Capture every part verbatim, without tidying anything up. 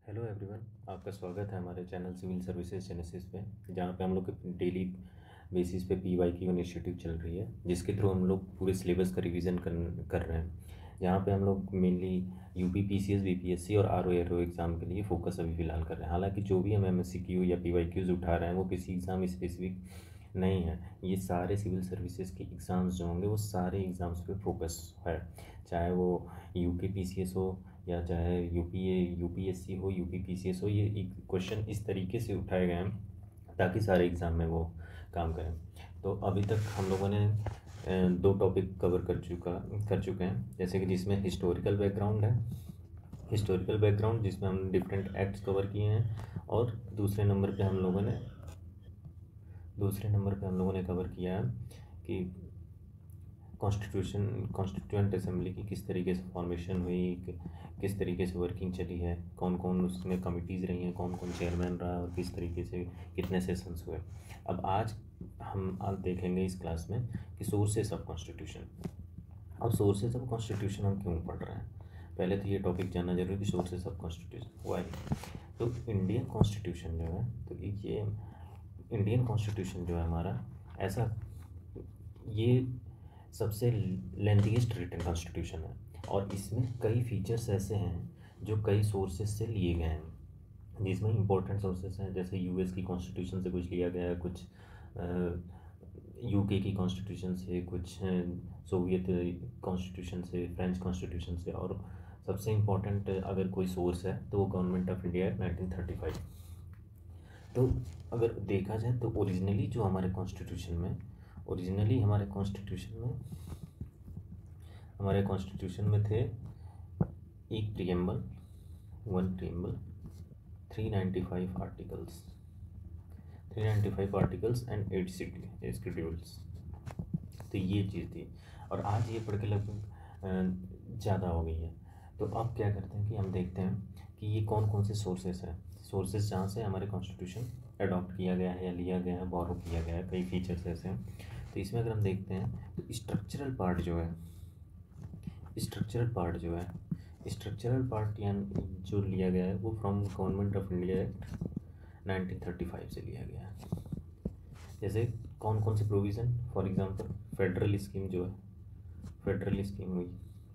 Hello everyone, आपका स्वागत है हमारे चैनल सिविल सर्विसेज जेनेसिस पे, जहाँ पे हम लोग डेली बेसिस पे पी वाई की इनिशिएटिव चल रही है, जिसके थ्रू हम लोग पूरे सिलेबस का रिवीजन कर कर रहे हैं। यहाँ पे हम लोग मेनली यूपी पीसीएस बीपीएससी और R O R O exam के लिए फोकस अभी फ़िलहाल कर रहे हैं। हालांकि जो भी हम एम एस सी क्यू या पी वाई क्यूज़ उठा रहे हैं वो किसी एग्ज़ाम स्पेसिफिक नहीं है। ये सारे सिविल सर्विसेज के एग्ज़ाम्स जो होंगे वो सारे एग्ज़ाम्स पे फोकस है, चाहे वो यू के पी सी एस हो या चाहे यूपी यूपीएससी हो, यूपी पीसीएस हो। ये क्वेश्चन इस तरीके से उठाए गए हैं ताकि सारे एग्ज़ाम में वो काम करें। तो अभी तक हम लोगों ने अ, दो टॉपिक कवर कर चुका कर चुके हैं, जैसे कि जिसमें हिस्टोरिकल बैकग्राउंड है हिस्टोरिकल बैकग्राउंड जिसमें हम डिफरेंट एक्ट्स कवर किए हैं, और दूसरे नंबर पे हम लोगों ने दूसरे नंबर पे हम लोगों ने कवर किया है कि कॉन्स्टिट्यूशन कॉन्स्टिट्यूएंट असेंबली की किस तरीके से फॉर्मेशन हुई, कि, किस तरीके से वर्किंग चली है, कौन कौन उसमें कमिटीज़ रही हैं, कौन कौन चेयरमैन रहा और किस तरीके से कितने सेशंस हुए। अब आज हम आज देखेंगे इस क्लास में कि सोर्सेस ऑफ कॉन्स्टिट्यूशन। अब सोर्सेस ऑफ कॉन्स्टिट्यूशन हम क्यों पढ़ रहे हैं, पहले तो ये टॉपिक जानना जरूरी कि सोर्सेस ऑफ कॉन्स्टिट्यूशन वाई। तो इंडियन कॉन्स्टिट्यूशन जो है, तो ये इंडियन कॉन्स्टिट्यूशन जो है हमारा, ऐसा ये सबसे लेंथीएस्ट रिटन कॉन्स्टिट्यूशन है, और इसमें कई फीचर्स ऐसे हैं जो कई सोर्सेज से लिए गए हैं, जिसमें इंपॉर्टेंट सोर्सेज हैं जैसे यूएस की कॉन्स्टिट्यूशन से कुछ लिया गया है, कुछ यूके की कॉन्स्टिट्यूशन से, कुछ सोवियत कॉन्स्टिट्यूशन से, फ्रेंच कॉन्स्टिट्यूशन से, और सबसे इम्पोर्टेंट अगर कोई सोर्स है तो वो government of India act nineteen thirty five. तो अगर देखा जाए तो ओरिजिनली जो हमारे कॉन्स्टिट्यूशन में ओरिजिनली हमारे कॉन्स्टिट्यूशन में हमारे कॉन्स्टिट्यूशन में थे एक preamble, one preamble, three ninety five articles three ninety five articles and eight schedules. तो ये चीज़ थी, और आज ये पढ़ के लगभग ज़्यादा हो गई है। तो अब क्या करते हैं कि हम देखते हैं कि ये कौन कौन से सोर्सेस हैं, सोर्सेस जहाँ से हमारे कॉन्स्टिट्यूशन अडॉप्ट किया गया है या लिया गया है, बोरो किया गया है। कई फीचर्स ऐसे हैं। तो इसमें अगर हम देखते हैं तो स्ट्रक्चरल पार्ट जो है स्ट्रक्चरल पार्ट जो है स्ट्रक्चरल पार्ट यानी जो लिया गया है वो from government of India act nineteen thirty five से लिया गया है। जैसे कौन कौन से provision, for example federal scheme जो है, फेडरल स्कीम हुई,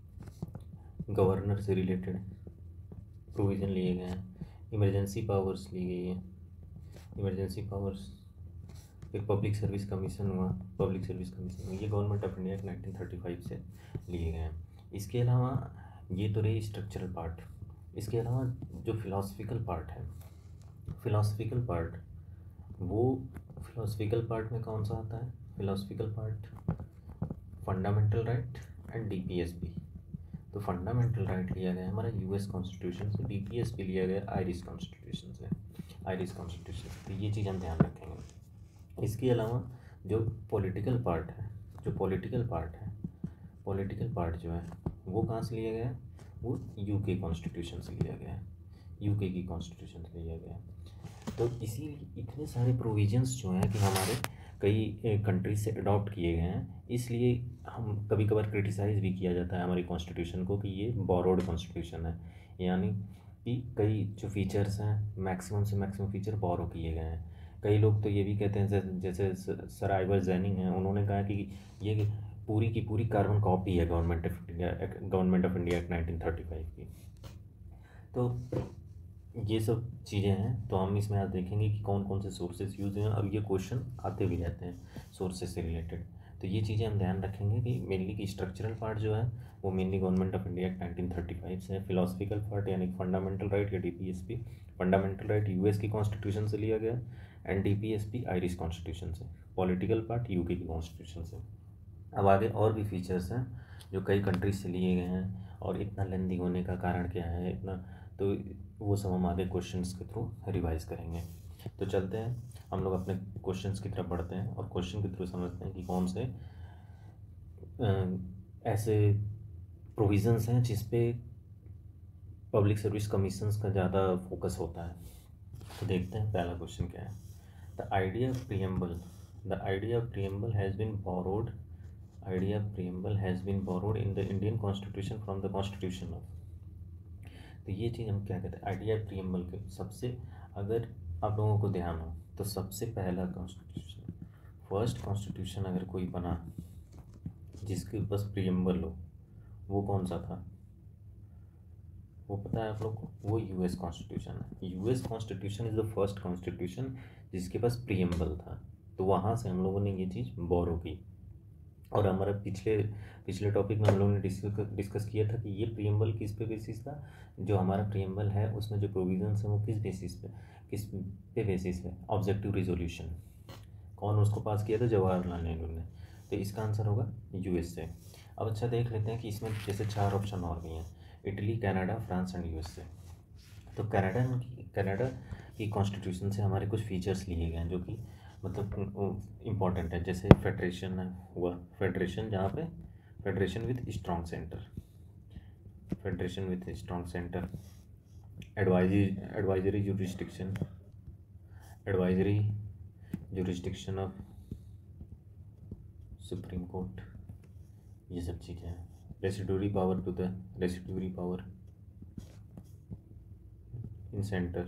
गवर्नर से रिलेटेड प्रोविज़न लिए गए हैं, इमरजेंसी पावर्स ली गई है, इमरजेंसी पावर्स, फिर पब्लिक सर्विस कमीशन हुआ, पब्लिक सर्विस कमीशन हुई, ये government of India nineteen thirty five से लिए गए हैं। इसके अलावा ये तो रही स्ट्रक्चरल पार्ट। इसके अलावा जो फिलोसफिकल पार्ट है, फिलोसफिकल पार्ट वो फिलोसफिकल पार्ट में कौन सा आता है, philosophical part fundamental right and DPSP. तो फंडामेंटल राइट लिया गया हमारा यूएस कॉन्स्टिट्यूशन से, डीपीएसपी लिया गया आयरिश कॉन्स्टिट्यूशन से आयरिश कॉन्स्टिट्यूशन तो ये चीज़ हम ध्यान रखेंगे। इसके अलावा जो पॉलिटिकल पार्ट है जो पॉलिटिकल पार्ट है पॉलिटिकल पार्ट जो है वो कहाँ से लिया गया है, वो यूके कॉन्स्टिट्यूशन से लिया गया है, यूके की कॉन्स्टिट्यूशन से लिया गया है। तो इसीलिए इतने सारे प्रोविजंस जो हैं कि हमारे कई कंट्रीज से अडॉप्ट किए गए हैं, इसलिए हम कभी कभार क्रिटिसाइज़ भी किया जाता है हमारी कॉन्स्टिट्यूशन को कि ये बोरोड कॉन्स्टिट्यूशन है, यानी कि कई जो फीचर्स हैं मैक्सिमम से मैक्सिमम फीचर बोरो किए गए हैं। कई लोग तो ये भी कहते हैं, जैसे सर आइवर जैनिंग हैं, उन्होंने कहा कि ये पूरी की पूरी कार्बन कॉपी है government of India government of India act nineteen thirty five की। तो ये सब चीज़ें हैं, तो हम इसमें आज देखेंगे कि कौन कौन से सोर्सेज यूज़ हैं, और ये क्वेश्चन आते भी रहते हैं सोर्सेज से रिलेटेड। तो ये चीज़ें हम ध्यान रखेंगे कि मेनली की स्ट्रक्चरल पार्ट जो है वो mainly government of India act nineteen thirty five से है। फिलोसफिकल पार्ट यानी फंडामेंटल राइट या डीपीएसपी, फंडामेंटल राइट यूएस की कॉन्स्टिट्यूशन से लिया गया, एंड डीपीएसपी आयरिश कॉन्स्टिट्यूशन से। पॉलिटिकल पार्ट यूके की कॉन्स्टिट्यूशन से। अब आगे और भी फीचर्स हैं जो कई कंट्रीज से लिए गए हैं, और इतना लेंदी होने का कारण क्या है इतना, तो वो सब हम आगे क्वेश्चंस के थ्रू रिवाइज करेंगे। तो चलते हैं हम लोग अपने क्वेश्चंस की तरफ बढ़ते हैं, और क्वेश्चन के थ्रू समझते हैं कि कौन से ऐसे प्रोविज़न्स हैं जिस पे पब्लिक सर्विस कमीशंस का ज़्यादा फोकस होता है। तो देखते हैं पहला क्वेश्चन क्या है। The idea of preamble the idea of preamble has been borrowed idea of preamble has been borrowed in the Indian constitution from the constitution of तो ये चीज़ हम क्या कहते हैं, आइडिया प्रियम्बल के सबसे, अगर आप लोगों को ध्यान हो तो सबसे पहला कॉन्स्टिट्यूशन, फर्स्ट कॉन्स्टिट्यूशन अगर कोई बना जिसके पास प्रियम्बल हो, वो कौन सा था, वो पता है आप लोग को? वो यूएस कॉन्स्टिट्यूशन है। US constitution is the first constitution जिसके पास प्रियम्बल था। तो वहाँ से हम लोगों ने ये चीज़ बोरो की। और हमारा पिछले पिछले टॉपिक में हम लोगों ने डिस्कस डिस्कस किया था कि ये प्रियम्बल किस पे बेसिस था, जो हमारा प्रियम्बल है उसमें जो प्रोविजंस हैं वो किस बेसिस पे किस पे बेसिस है, ऑब्जेक्टिव रिजोल्यूशन। कौन उसको पास किया था? जवाहरलाल नेहरू ने। तो इसका आंसर होगा यूएस से। अब अच्छा देख लेते हैं कि इसमें जैसे चार ऑप्शन और भी हैं, Italy, Canada, France and USA. तो कनाडा कनाडा की कॉन्स्टिट्यूशन से हमारे कुछ फीचर्स लिए गए हैं जो कि मतलब इम्पॉर्टेंट है। जैसे फेडरेशन हुआ, फेडरेशन जहाँ पे federation with strong centre, federation with strong centre, advisory advisory jurisdiction, advisory jurisdiction of supreme court, ये सब चीज़ें हैं। Residuary power to the residuary power in centre,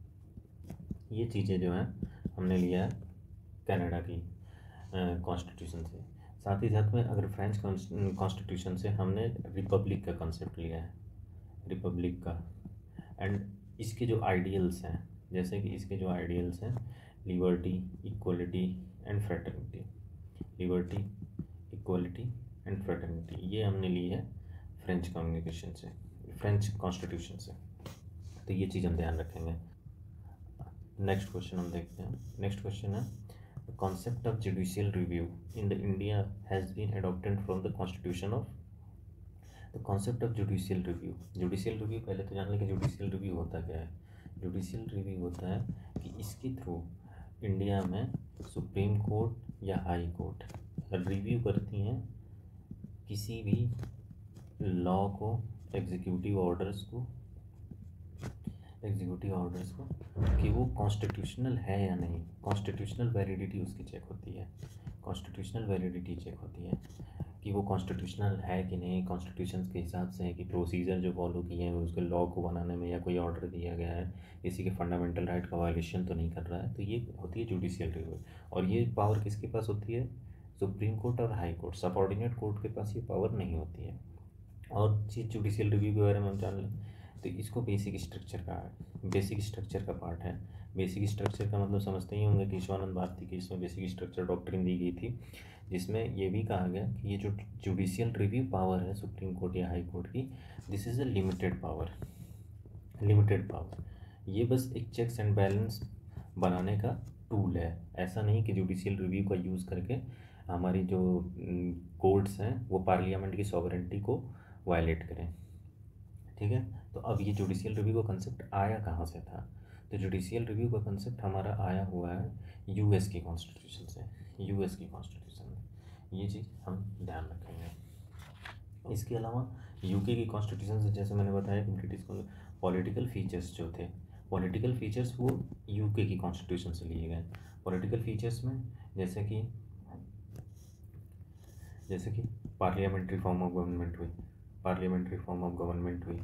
ये चीज़ें जो हैं हमने लिया है कनाडा की कॉन्स्टिट्यूशन से। साथ ही साथ में अगर फ्रेंच कॉन्स्टिट्यूशन से हमने रिपब्लिक का कंसेप्ट लिया है, रिपब्लिक का। एंड इसके जो आइडियल्स हैं, जैसे कि इसके जो आइडियल्स हैं, liberty, equality and fraternity, liberty, equality and fraternity, ये हमने ली है फ्रेंच कम्युनिकेशन से, फ्रेंच कॉन्स्टिट्यूशन से। तो ये चीज़ हम ध्यान रखेंगे। नेक्स्ट क्वेश्चन हम देखते हैं। नेक्स्ट क्वेश्चन है, concept of judicial review in the India has been adopted from the constitution of. The concept of judicial review, judicial review पहले तो जान लें कि जुडिशियल रिव्यू होता क्या है। जुडिशियल रिव्यू होता है कि इसके थ्रू इंडिया में सुप्रीम कोर्ट या हाई कोर्ट रिव्यू करती हैं किसी भी लॉ को, एग्जीक्यूटिव ऑर्डर्स को एग्जीक्यूटिव ऑर्डर्स को कि वो कॉन्स्टिट्यूशनल है या नहीं, कॉन्स्टिट्यूशनल वैलिडिटी उसकी चेक होती है, कॉन्स्टिट्यूशनल वैलिडिटी चेक होती है कि वो कॉन्स्टिट्यूशनल है कि नहीं, कॉन्स्टिट्यूशन के हिसाब से है कि प्रोसीजर जो फॉलो किए हैं उसके लॉ को बनाने में या कोई ऑर्डर दिया गया है किसी के फंडामेंटल राइट का वायलेशन तो नहीं कर रहा है। तो ये होती है जुडिशियल रिव्यू। और ये पावर किसके पास होती है? सुप्रीम कोर्ट और हाई कोर्ट, सबऑर्डिनेट कोर्ट के पास ये पावर नहीं होती है। और चीज़ जुडिशियल रिव्यू के बारे में हम जान लें तो इसको बेसिक स्ट्रक्चर का बेसिक स्ट्रक्चर का पार्ट है। बेसिक स्ट्रक्चर का मतलब समझते ही होंगे कि ईश्वरानंद भारती की इसमें बेसिक स्ट्रक्चर डॉक्ट्रिन दी गई थी, जिसमें ये भी कहा गया कि ये जो जुडिशियल रिव्यू पावर है सुप्रीम कोर्ट या हाई कोर्ट की, this is a limited power, limited power. ये बस एक चेक्स एंड बैलेंस बनाने का टूल है। ऐसा नहीं कि जुडिशियल रिव्यू का यूज़ करके हमारी जो कोर्ट्स हैं वो पार्लियामेंट की सॉवरेंटी को वायलेट करें। ठीक है, तो अब ये जुडिशियल रिव्यू का कंसेप्ट आया कहाँ से था? तो जुडिशियल रिव्यू का कंसेप्ट हमारा आया हुआ है यूएस की कॉन्स्टिट्यूशन से, यूएस की कॉन्स्टिट्यूशन में। ये चीज़ हम ध्यान रखेंगे। इसके अलावा यूके की कॉन्स्टिट्यूशन से, जैसे मैंने बताया कि ब्रिटिश पॉलिटिकल फीचर्स जो थे, पॉलिटिकल फीचर्स वो यूके की कॉन्स्टिट्यूशन से लिए गए। पॉलिटिकल फीचर्स में जैसे कि जैसे कि पार्लियामेंट्री फॉर्म ऑफ गवर्नमेंट हुई, पार्लियामेंट्री फॉर्म ऑफ गवर्नमेंट हुई,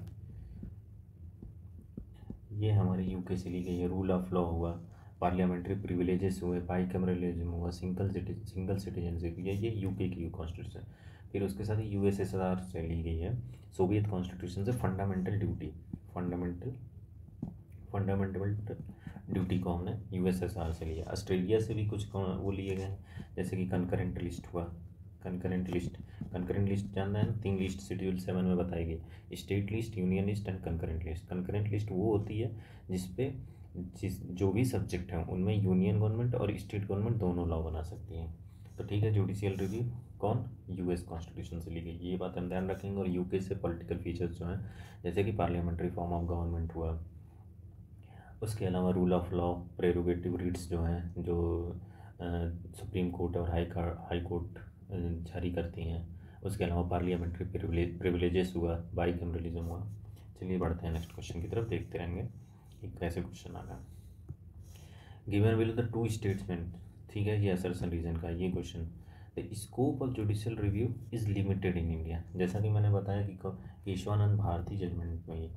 ये हमारे यूके से ली गई है। रूल ऑफ लॉ हुआ, पार्लियामेंट्री प्रिविलेजेस हुए, बाई कैमरलिज्म हुआ, सिंगल सिटी सिंगल सिटीजनशिप, ये ये यूके की कॉन्स्टिट्यूशन। फिर उसके साथ ही यूएसएसआर से ली गई है, सोवियत कॉन्स्टिट्यूशन से fundamental duty, fundamental fundamental duty को हमने यूएसएसआर से लिया। ऑस्ट्रेलिया से भी कुछ वो लिए गए, जैसे कि कंकरेंट लिस्ट हुआ, कंकरेंट लिस्ट कंकरेंट लिस्ट जानना है ना, तीन लिस्ट शेड्यूल सेवन में बताई गई, state list, union list and concurrent list. Concurrent list वो होती है जिसपे जिस जो भी सब्जेक्ट हैं उनमें यूनियन गवर्नमेंट और स्टेट गवर्नमेंट दोनों लॉ बना सकती हैं। तो ठीक है, जुडिशियल रिव्यू कौन? यूएस कॉन्स्टिट्यूशन से ली गई, ये बात हम ध्यान रखेंगे। और यूके से पॉलिटिकल फीचर्स जो हैं जैसे कि पार्लियामेंट्री फॉर्म ऑफ गवर्नमेंट हुआ, उसके अलावा rule of law, prerogative writs जो हैं जो सुप्रीम कोर्ट और हाई हाई कोर्ट जारी करती हैं, उसके अलावा पार्लियामेंट्री प्रिविलेजेस हुआ, बाई कैमरलिज्म हुआ। चलिए बढ़ते हैं नेक्स्ट क्वेश्चन की तरफ, देखते रहेंगे कि कैसे क्वेश्चन आ गया। Given below the two statement, ठीक है, ये असर्शन रीजन का ये question. The scope of judicial review is limited in India, जैसा कि मैंने बताया कि ईश्वरानंद भारती जजमेंट में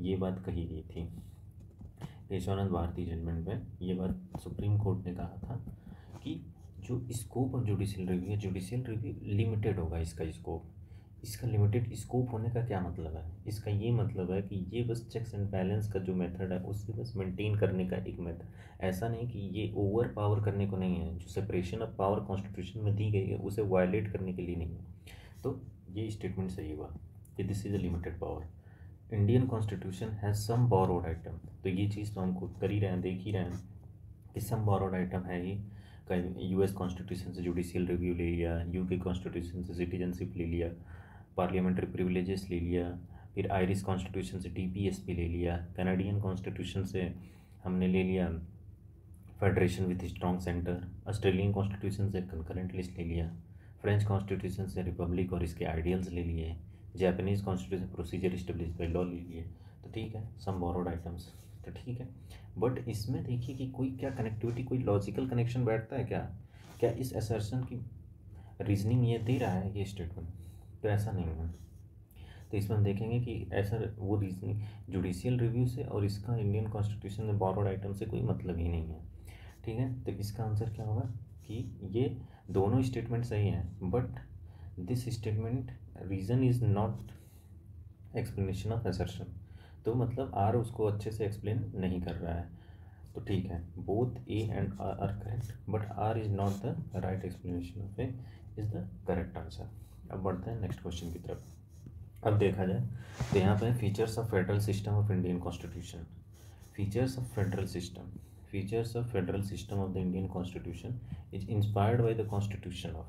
ये बात कही गई थी केशवानंद भारती जजमेंट में। ये बात सुप्रीम कोर्ट ने कहा था कि जो स्कोप ऑफ जुडिशियल रिव्यू है, जुडिशियल रिव्यू लिमिटेड होगा इसका स्कोप। इसका लिमिटेड स्कोप होने का क्या मतलब है? इसका ये मतलब है कि ये बस चेक्स एंड बैलेंस का जो मेथड है उससे बस मेंटेन करने का एक मेथड, ऐसा नहीं कि ये ओवर पावर करने को नहीं है। जो सेपरेशन ऑफ पावर कॉन्स्टिट्यूशन में दी गई है उसे वायलेट करने के लिए नहीं है। तो ये स्टेटमेंट सही हुआ कि this is a limited power. Indian constitution has some borrowed item, तो ये चीज़ तो हम खुद कर ही रहे हैं, देख ही रहे हैं कि सम बोरोड आइटम है ही। कहीं यूएस कॉन्स्टिट्यूशन से जुडिशियल रिव्यू ले लिया, यूके कॉन्स्टिट्यूशन से सिटीजनशिप ले लिया, पार्लियामेंट्री प्रिविलेजेस ले लिया, फिर आयरिश कॉन्स्टिट्यूशन से टीपीएसपी ले लिया, कनाडियन कॉन्स्टिट्यूशन से हमने ले लिया federation with strong centre, Australian constitution से कंकरेंट लिस्ट ले लिया, फ्रेंच कॉन्स्टिट्यूशन से रिपब्लिक और इसके आइडियल्स ले लिए, Japanese constitution procedure establish by law ले लिए। तो ठीक है, सम बोरोड आइटम्स, तो ठीक है। बट इसमें देखिए कि कोई क्या कनेक्टिविटी, कोई लॉजिकल कनेक्शन बैठता है क्या? क्या इस असर्शन की रीजनिंग ये दे रहा है ये स्टेटमेंट? तो ऐसा नहीं है। तो इसमें हम देखेंगे कि ऐसा वो रीजनिंग जुडिशियल रिव्यू से और इसका इंडियन कॉन्स्टिट्यूशन में बोरोड आइटम से कोई मतलब ही नहीं है। ठीक है, तो इसका आंसर क्या होगा कि ये दोनों स्टेटमेंट सही हैं, but this statement reason is not explanation of assertion. तो मतलब आर उसको अच्छे से एक्सप्लेन नहीं कर रहा है। तो ठीक है, both A and R are correct, but R is not the right explanation of A is the correct answer. अब बढ़ते हैं नेक्स्ट क्वेश्चन की तरफ। अब देखा जाए तो यहाँ पे features of federal system of Indian constitution. Features of federal system, features of federal system of the Indian constitution is inspired by the constitution of.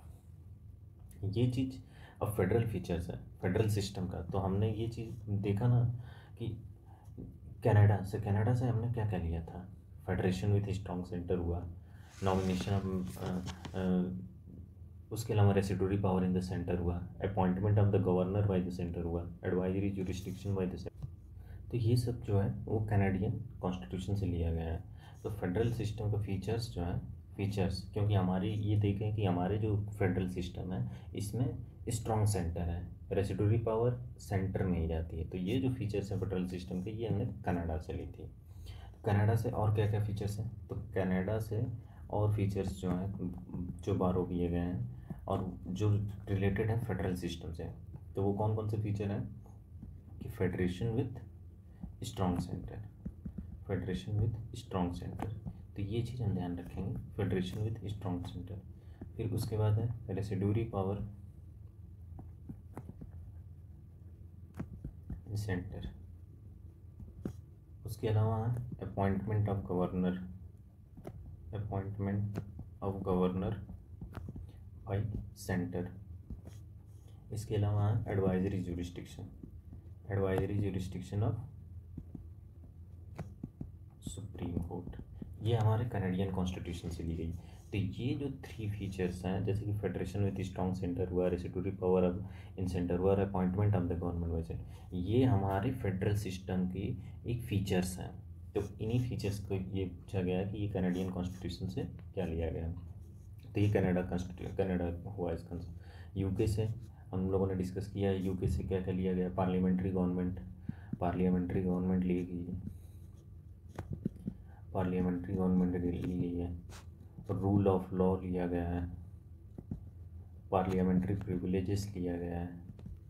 ये चीज़ अब फेडरल फीचर्स है फेडरल सिस्टम का। तो हमने ये चीज़ देखा ना कि कनाडा से कनाडा से हमने क्या क्या लिया था? फेडरेशन विथ स्ट्रॉन्ग सेंटर हुआ, नॉमिनेशन ऑफ, उसके अलावा residuary power in the centre हुआ, appointment of the governor by the centre हुआ, advisory jurisdiction by the centre. तो ये सब जो है वो कैनेडियन कॉन्स्टिट्यूशन से लिया गया है। तो फेडरल सिस्टम का फीचर्स जो है, फीचर्स क्योंकि हमारी ये देखें कि हमारे जो फेडरल सिस्टम है इसमें स्ट्रॉन्ग सेंटर है, रेसिडोरी पावर सेंटर में ही जाती है। तो ये जो फीचर्स है फेडरल सिस्टम के, ये हमने कनाडा से ली थी। कनाडा से और क्या क्या फीचर्स हैं? तो कनाडा से और फीचर्स जो हैं जो बारो किए गए हैं और जो रिलेटेड है फेडरल सिस्टम से, तो वो कौन कौन से फीचर हैं कि federation with strong centre, federation with strong centre. तो ये चीज़ हम ध्यान रखेंगे, फेडरेशन विथ स्ट्रॉन्ग सेंटर। फिर उसके बाद है रेसिडोरी पावर सेंटर। उसके अलावा appointment of governor, appointment of governor by centre. इसके अलावा advisory jurisdiction, advisory jurisdiction of supreme court. ये हमारे कैनेडियन कॉन्स्टिट्यूशन से ली गई। तो ये जो थ्री फीचर्स हैं, जैसे कि फेडरेशन विथ स्ट्रॉन्ग सेंटर हुआ, residuary power of in centre हुआ, appointment of the government by centre, ये हमारे फेडरल सिस्टम की एक फीचर्स हैं। तो इन्हीं फीचर्स को ये पूछा गया है कि ये कैनेडियन कॉन्स्टिट्यूशन से क्या लिया गया। तो ये कनाडा कॉन्स्टिट्यूशन, कनाडा हुआ इसका। यूके से हम लोगों ने डिस्कस किया है, यूके से क्या क्या लिया गया? पार्लियामेंट्री गवर्नमेंट, पार्लियामेंट्री गवर्नमेंट ली गई है, पार्लियामेंट्री गवर्नमेंट ली गई है, रूल ऑफ लॉ लिया गया है, पार्लियामेंट्री प्रिविलेजेस लिया गया है।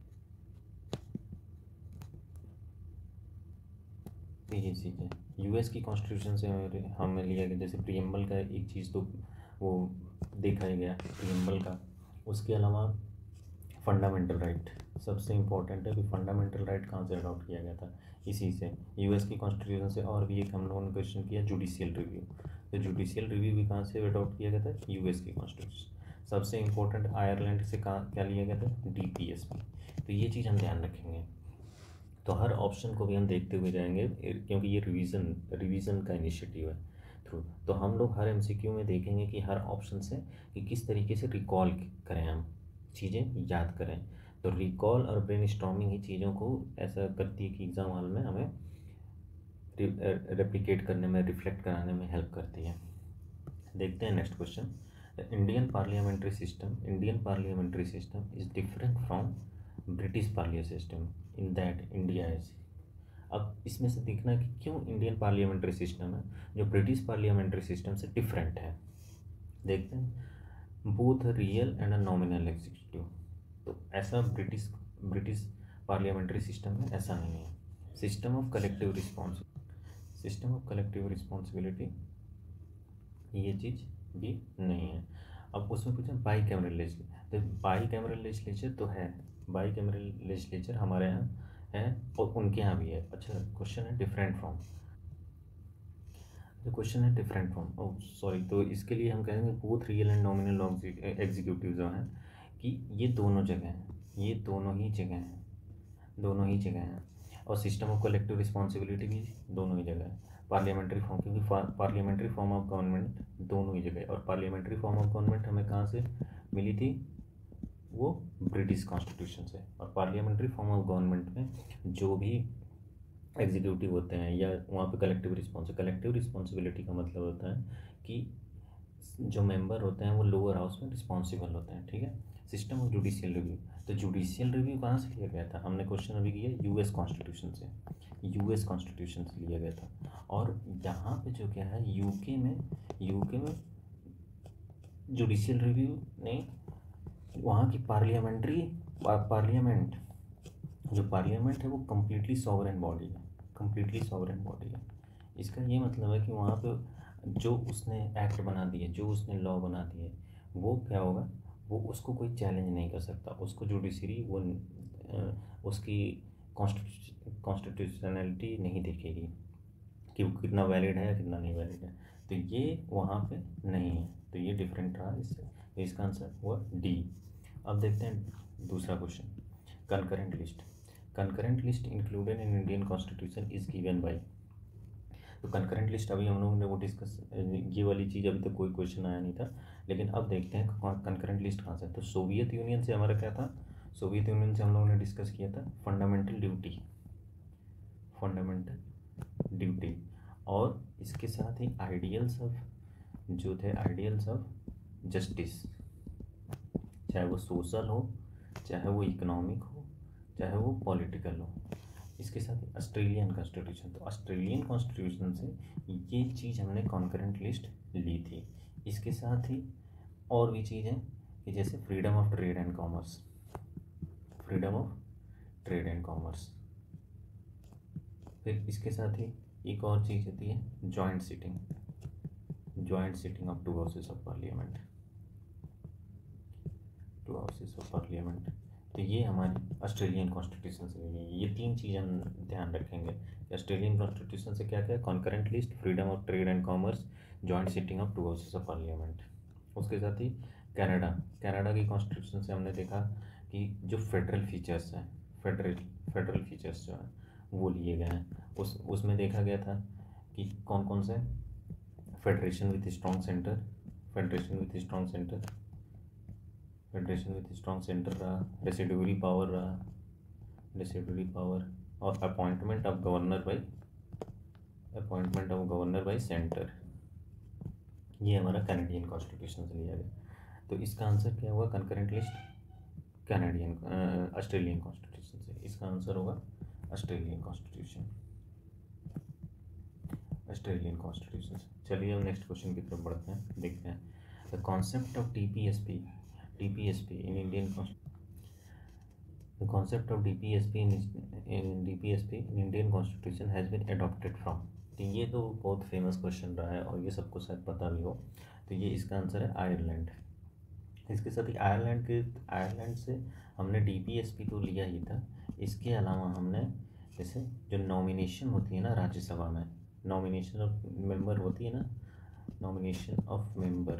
तो ये चीज़ें यूएस की कॉन्स्टिट्यूशन से हमें लिया गया, जैसे प्रीएम्बल का एक चीज़ तो वो देखा ही गया प्रीएम्बल का। उसके अलावा फंडामेंटल राइट सबसे इम्पोर्टेंट है कि फंडामेंटल राइट कहाँ से अडॉप्ट किया गया था? इसी से, यूएस की कॉन्स्टिट्यूशन से। और भी एक हम लोगों ने क्वेश्चन किया जुडिशियल रिव्यू, तो जुडिशियल रिव्यू भी कहाँ से अडॉप्ट किया गया था? यूएस की कॉन्स्टिट्यूशन। सबसे इम्पोर्टेंट आयरलैंड से कहाँ क्या लिया गया था? डीपीएसपी। तो ये चीज़ हम ध्यान रखेंगे। तो हर ऑप्शन को भी हम देखते हुए जाएंगे क्योंकि ये रिवीजन रिवीजन का इनिशिएटिव है थ्रू। तो हम लोग हर एमसीक्यू में देखेंगे कि हर ऑप्शन से कि किस तरीके से रिकॉल करें, हम चीज़ें याद करें। तो रिकॉल और ब्रेनस्टॉर्मिंग ही चीज़ों को ऐसा करती है कि एग्ज़ाम हॉल में हमें रेप्लिकेट करने में, रिफ्लेक्ट कराने में हेल्प करती है। देखते हैं next question. The Indian parliamentary system, Indian parliamentary system is different from British parliamentary system in that India is अब इसमें से देखना है कि क्यों इंडियन पार्लियामेंट्री सिस्टम है जो ब्रिटिश पार्लियामेंट्री सिस्टम से डिफरेंट है। देखते हैं, both real and a nominal executive. तो ऐसा ब्रिटिश ब्रिटिश पार्लियामेंट्री सिस्टम में ऐसा नहीं है। System of collective response system of collective responsibility, ये चीज़ भी नहीं है। अब उसमें पूछा बाई कैमरल लेजिस्लेचर, तो बाई कैमरल लेजिस्लेचर तो है, बाई कैमरल लेजिस्लेचर हमारे यहाँ है और उनके यहाँ भी है। अच्छा, क्वेश्चन है डिफरेंट फ्रॉम, जो क्वेश्चन है डिफरेंट फ्रॉम, ओह सॉरी, तो इसके लिए हम कहेंगे both real and nominal executive जो हैं कि ये दोनों जगह हैं, ये दोनों ही जगह हैं, दोनों ही जगह हैं। और सिस्टम ऑफ कलेक्टिव रिस्पॉन्सिबिलिटी भी दोनों ही जगह है। पार्लियामेंट्री फॉर्म, क्योंकि पार्लियामेंट्री फॉर्म ऑफ गवर्नमेंट दोनों ही जगह है। और पार्लियामेंट्री फॉर्म ऑफ गवर्नमेंट हमें कहाँ से मिली थी, वो ब्रिटिश कॉन्स्टिट्यूशन से। और पार्लियामेंट्री फॉर्म ऑफ गवर्नमेंट में जो भी एग्जीक्यूटिव होते हैं या वहाँ पे कलेक्टिव रिस्पॉन्स कलेक्टिव रिस्पॉन्सिबिलिटी का मतलब होता है कि जो मेंबर होते हैं वो लोअर हाउस में रिस्पॉन्सिबल होते हैं, ठीक है। सिस्टम ऑफ जुडिशियल रिव्यू, तो जुडिशियल रिव्यू कहाँ से लिया गया था, हमने क्वेश्चन अभी किया यूएस कॉन्स्टिट्यूशन से, यूएस कॉन्स्टिट्यूशन से लिया गया था। और यहाँ पे जो क्या है, यूके में यूके में जुडिशियल रिव्यू नहीं, वहाँ की पार्लियामेंट्री पार्लियामेंट जो पार्लियामेंट है वो कम्प्लीटली सॉवरेन बॉडी है, कम्प्लीटली सॉवरेन बॉडी है। इसका ये मतलब है कि वहाँ पे जो उसने एक्ट बना दिए, जो उसने लॉ बना दिए, वो क्या होगा, वो उसको कोई चैलेंज नहीं कर सकता, उसको जुडिशरी वो उसकी कॉन्स्टिट्यूशनैलिटी नहीं देखेगी कि वो कितना वैलिड है या कितना नहीं वैलिड है। तो ये वहाँ पे नहीं है, तो ये डिफरेंट रहा इससे, तो इसका आंसर हुआ डी। अब देखते हैं दूसरा question, concurrent list. Concurrent list included in Indian constitution is given by, तो कंकरेंट लिस्ट अभी हम लोगों ने वो डिस्कस, ये वाली चीज़ अभी तक तो कोई क्वेश्चन आया नहीं था, लेकिन अब देखते हैं कंकरेंट लिस्ट कहाँ से। तो सोवियत यूनियन से हमारा क्या था, सोवियत यूनियन से हम लोगों ने डिस्कस किया था फंडामेंटल ड्यूटी, फंडामेंटल ड्यूटी, और इसके साथ ही आइडियल्स ऑफ जो थे, आइडियल्स ऑफ जस्टिस, चाहे वो सोशल हो, चाहे वो इकोनॉमिक हो, चाहे वो पॉलिटिकल हो। इसके साथ ही ऑस्ट्रेलियन कॉन्स्टिट्यूशन, तो ऑस्ट्रेलियन कॉन्स्टिट्यूशन से ये चीज़ हमने कॉन्करेंट लिस्ट ली थी। इसके साथ ही और भी चीज़ें कि जैसे freedom of trade and commerce, freedom of trade and commerce. फिर इसके साथ ही एक और चीज़ होती है joint sitting, joint sitting of two houses of parliament, two houses of parliament. तो ये हमारी ऑस्ट्रेलियन कॉन्स्टिट्यूशन से है। ये तीन चीज़ हम ध्यान रखेंगे कि ऑस्ट्रेलियन कॉन्स्टिट्यूशन से क्या क्या है, concurrent list, freedom of trade and commerce, joint sitting of two houses of parliament. उसके साथ ही कनाडा, कनाडा की कॉन्स्टिट्यूशन से हमने देखा कि जो फेडरल फीचर्स हैं, फेडरल फेडरल फीचर्स जो हैं वो लिए गए हैं। उस उसमें देखा गया था कि कौन कौन से, federation with strong centre, federation with strong centre federation with strong centre रहा, रेसिडुअरी पावर रहा, रेसिडुअरी पावर, और appointment of governor by appointment of governor by centre. ये हमारा कैनेडियन कॉन्स्टिट्यूशन से लिया गया। तो इसका आंसर क्या होगा, concurrent list Canadian Australian constitution से। इसका आंसर होगा ऑस्ट्रेलियन कॉन्स्टिट्यूशन, ऑस्ट्रेलियन कॉन्स्टिट्यूशन से। चलिए हम नेक्स्ट क्वेश्चन की तरफ बढ़ते हैं, देखते हैं the concept of T P S P T P S P in Indian the concept of D P S P in D P S P in Indian constitution has been adopted from. तो ये तो बहुत famous question रहा है और ये सबको शायद पता भी हो। तो ये इसका आंसर है आयरलैंड। इसके साथ ही आयरलैंड के आयरलैंड से हमने डी पी एस पी तो लिया ही था, इसके अलावा हमने जैसे जो नॉमिनेशन होती है ना राज्यसभा में, नॉमिनेशन ऑफ मेंबर होती है ना, nomination of member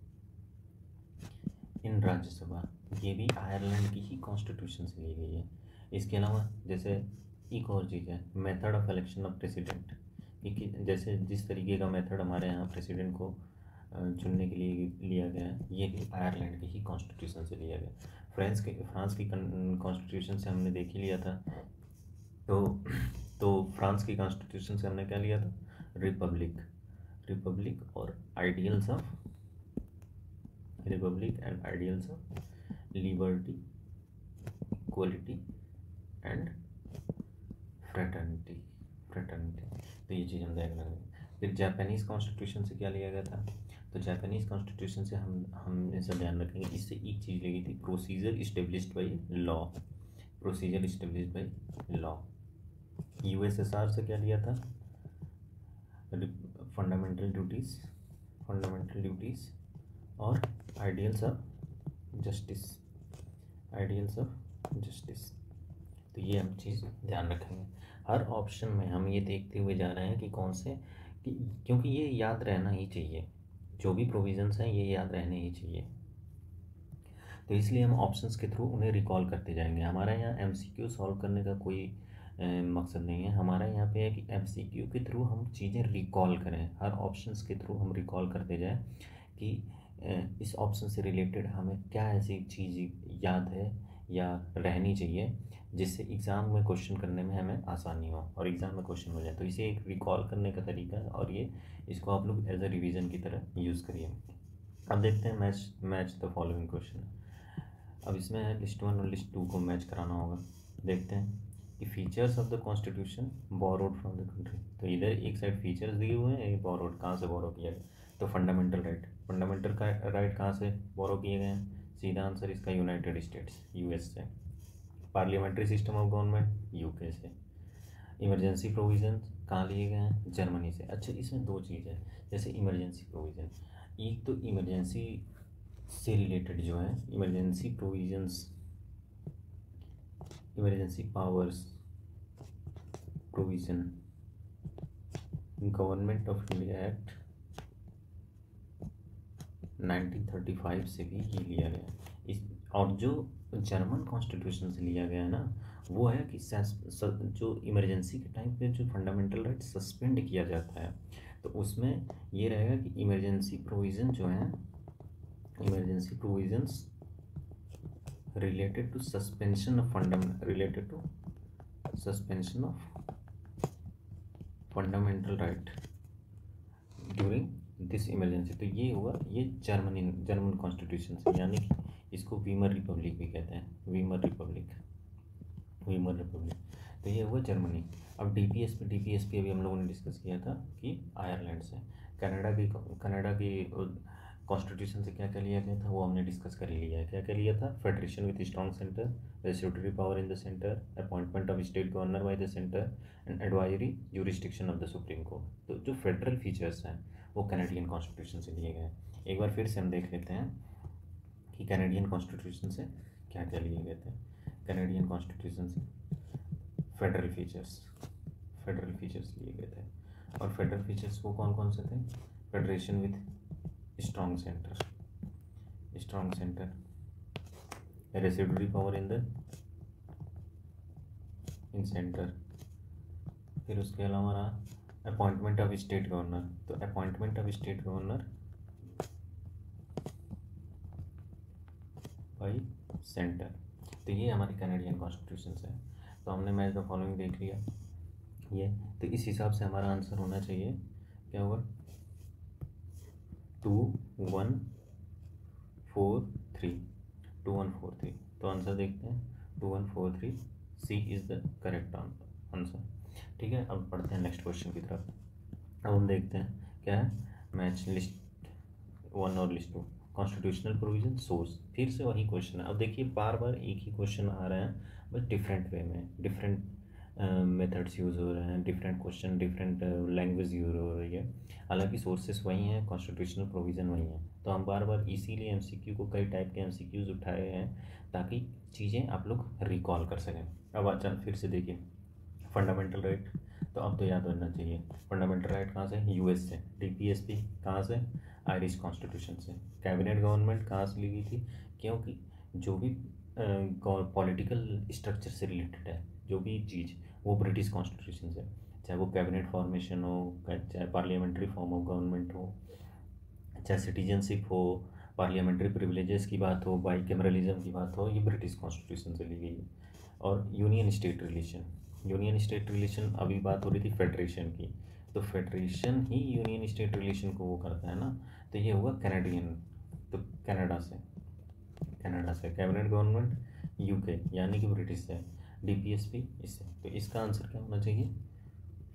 in Rajya Sabha, ये भी आयरलैंड की ही कॉन्स्टिट्यूशन से ली गई है। इसके अलावा जैसे एक और चीज़ है method of election of president, कि जैसे जिस तरीके का मेथड हमारे यहाँ प्रेसिडेंट को चुनने के लिए लिया गया है, ये भी आयरलैंड की ही कॉन्स्टिट्यूशन से लिया गया। फ्रांस के फ्रांस की कॉन्स्टिट्यूशन से हमने देख ही लिया था। तो तो फ्रांस की कॉन्स्टिट्यूशन से हमने क्या लिया था, रिपब्लिक, रिपब्लिक और ideals of republic and ideals of liberty, equality and fraternity, fraternity. तो ये चीज़ हम देख रहे हैं। फिर जापानीज़ कॉन्स्टिट्यूशन से क्या लिया गया था, तो जापानीज़ कॉन्स्टिट्यूशन से हम हम ऐसा ध्यान रखेंगे, इससे एक चीज़ लगी थी, procedure established by law, procedure established by law. USSR से क्या लिया था, फंडामेंटल ड्यूटीज़, फंडामेंटल ड्यूटीज़ और ideals of justice, ideals of justice. तो ये हम चीज़ ध्यान रखेंगे। हर ऑप्शन में हम ये देखते हुए जा रहे हैं कि कौन से, कि क्योंकि ये याद रहना ही चाहिए, जो भी प्रोविजंस हैं ये याद रहने ही चाहिए, तो इसलिए हम ऑप्शंस के थ्रू उन्हें रिकॉल करते जाएंगे। हमारा यहाँ एमसीक्यू सॉल्व करने का कोई अ, मकसद नहीं है, हमारा यहाँ पे है कि एमसीक्यू के थ्रू हम चीज़ें रिकॉल करें, हर ऑप्शंस के थ्रू हम रिकॉल करते जाएं कि अ, इस ऑप्शन से रिलेटेड हमें क्या ऐसी चीज़ याद है या रहनी चाहिए जिससे एग्ज़ाम में क्वेश्चन करने में हमें आसानी हो और एग्ज़ाम में क्वेश्चन हो जाए। तो इसे एक रिकॉल करने का तरीका है और ये इसको आप लोग एज अ रिवीजन की तरह यूज़ करिए। अब देखते हैं match match the following question. अब इसमें है लिस्ट वन और लिस्ट टू को मैच कराना होगा। देखते हैं कि features of the constitution borrowed from the country. तो इधर एक साइड फीचर्स दिए हुए हैं, एक बोरोड, कहाँ से बोरो किया गया, तो फंडामेंटल राइट, फंडामेंटल का राइट कहाँ से बोरो किए गए हैं, सीधा आंसर इसका यूनाइटेड स्टेट्स, यूएस से। Parliamentary system of government, UK से। इमरजेंसी प्रोविजन कहाँ लिए गए हैं, जर्मनी से। अच्छा, इसमें दो चीज़ है, जैसे इमरजेंसी प्रोविज़न, एक तो इमरजेंसी से रिलेटेड जो है emergency provisions, emergency powers provision, government of India act nineteen thirty five से भी ये लिया गया इस, और जो जर्मन कॉन्स्टिट्यूशन से लिया गया है ना, वो है कि जो इमरजेंसी के टाइम पे जो फंडामेंटल राइट सस्पेंड किया जाता है, तो उसमें ये रहेगा कि इमरजेंसी प्रोविज़न जो है, emergency provisions related to suspension of fundamental related to suspension of fundamental right during this emergency। तो ये हुआ ये जर्मनी जर्मन कॉन्स्टिट्यूशन से, यानी कि इसको वीमर रिपब्लिक भी कहते हैं, वीमर रिपब्लिक, वीमर रिपब्लिक। तो ये हुआ जर्मनी। अब डीपीएस पे डीपीएस पे अभी हम लोगों ने डिस्कस किया था कि आयरलैंड से, कनाडा की कनाडा की कॉन्स्टिट्यूशन से क्या क्या लिया गया था वो हमने डिस्कस कर ही लिया है। क्या क्या लिया था, federation with strong centre, residuary power in the centre, appointment of state governor by the centre and advisory jurisdiction of the supreme court. तो जो फेडरल फीचर्स हैं वो कैनेडियन कॉन्स्टिट्यूशन से लिए गए हैं। एक बार फिर से हम देख लेते हैं कि कैनेडियन कॉन्स्टिट्यूशन से क्या क्या लिए गए थे। कैनेडियन कॉन्स्टिट्यूशन से फेडरल फीचर्स, फेडरल फीचर्स लिए गए थे, और फेडरल फीचर्स वो कौन कौन से थे, federation with strong centre, strong centre, residuary power in the in centre, फिर उसके अलावा रहा अपॉइंटमेंट ऑफ स्टेट गवर्नर। तो appointment of state governor by centre. तो ये हमारी कैनेडियन कॉन्स्टिट्यूशन से है। तो हमने मैच द फॉलोइंग देख लिया ये, तो इस हिसाब से हमारा आंसर होना चाहिए, क्या होगा, two one four three, two one four three. तो आंसर देखते हैं, two one four three, C is the correct answer. ठीक है, अब पढ़ते हैं नेक्स्ट क्वेश्चन की तरफ। अब हम देखते हैं क्या है, मैच लिस्ट वन और list two, constitutional provision source. फिर से वही क्वेश्चन है। अब देखिए बार बार एक ही क्वेश्चन आ रहे हैं, बस डिफरेंट वे में, डिफरेंट मेथड्स यूज़ हो रहे हैं, different question, different language use हो रही है, हालांकि सोर्सेस वही हैं, कॉन्स्टिट्यूशनल प्रोविज़न वही है। तो हम बार बार इसीलिए एमसीक्यू को कई टाइप के एमसीक्यूज़ उठाए हैं ताकि चीज़ें आप लोग रिकॉल कर सकें। अब अच्छा फिर से देखिए, फंडामेंटल राइट, तो अब तो याद होना चाहिए, फंडामेंटल राइट कहाँ से, यूएस से। डीपीएसपी कहाँ से, आयरिश कॉन्स्टिट्यूशन से। कैबिनेट गवर्नमेंट कहाँ से ली गई थी, क्योंकि जो भी पॉलिटिकल स्ट्रक्चर से रिलेटेड है जो भी चीज़, वो ब्रिटिश कॉन्स्टिट्यूशन से, चाहे वो कैबिनेट फॉर्मेशन हो, चाहे पार्लियामेंट्री फॉर्म ऑफ गवर्नमेंट हो, चाहे सिटीजनशिप हो, पार्लियामेंट्री प्रिविलेजेस की बात हो, बाई कैमरलिज्म की बात हो, ये ब्रिटिश कॉन्स्टिट्यूशन से ली गई है। और union state relation, union state relation अभी बात हो रही थी फेडरेशन की, तो फेडरेशन ही यूनियन स्टेट रिलेशन को वो करता है ना, तो ये हुआ कैनेडियन, तो कनाडा से, कनाडा से। कैबिनेट गवर्नमेंट यूके यानी कि ब्रिटिश से। डीपीएसपी इससे। तो इसका आंसर क्या होना चाहिए,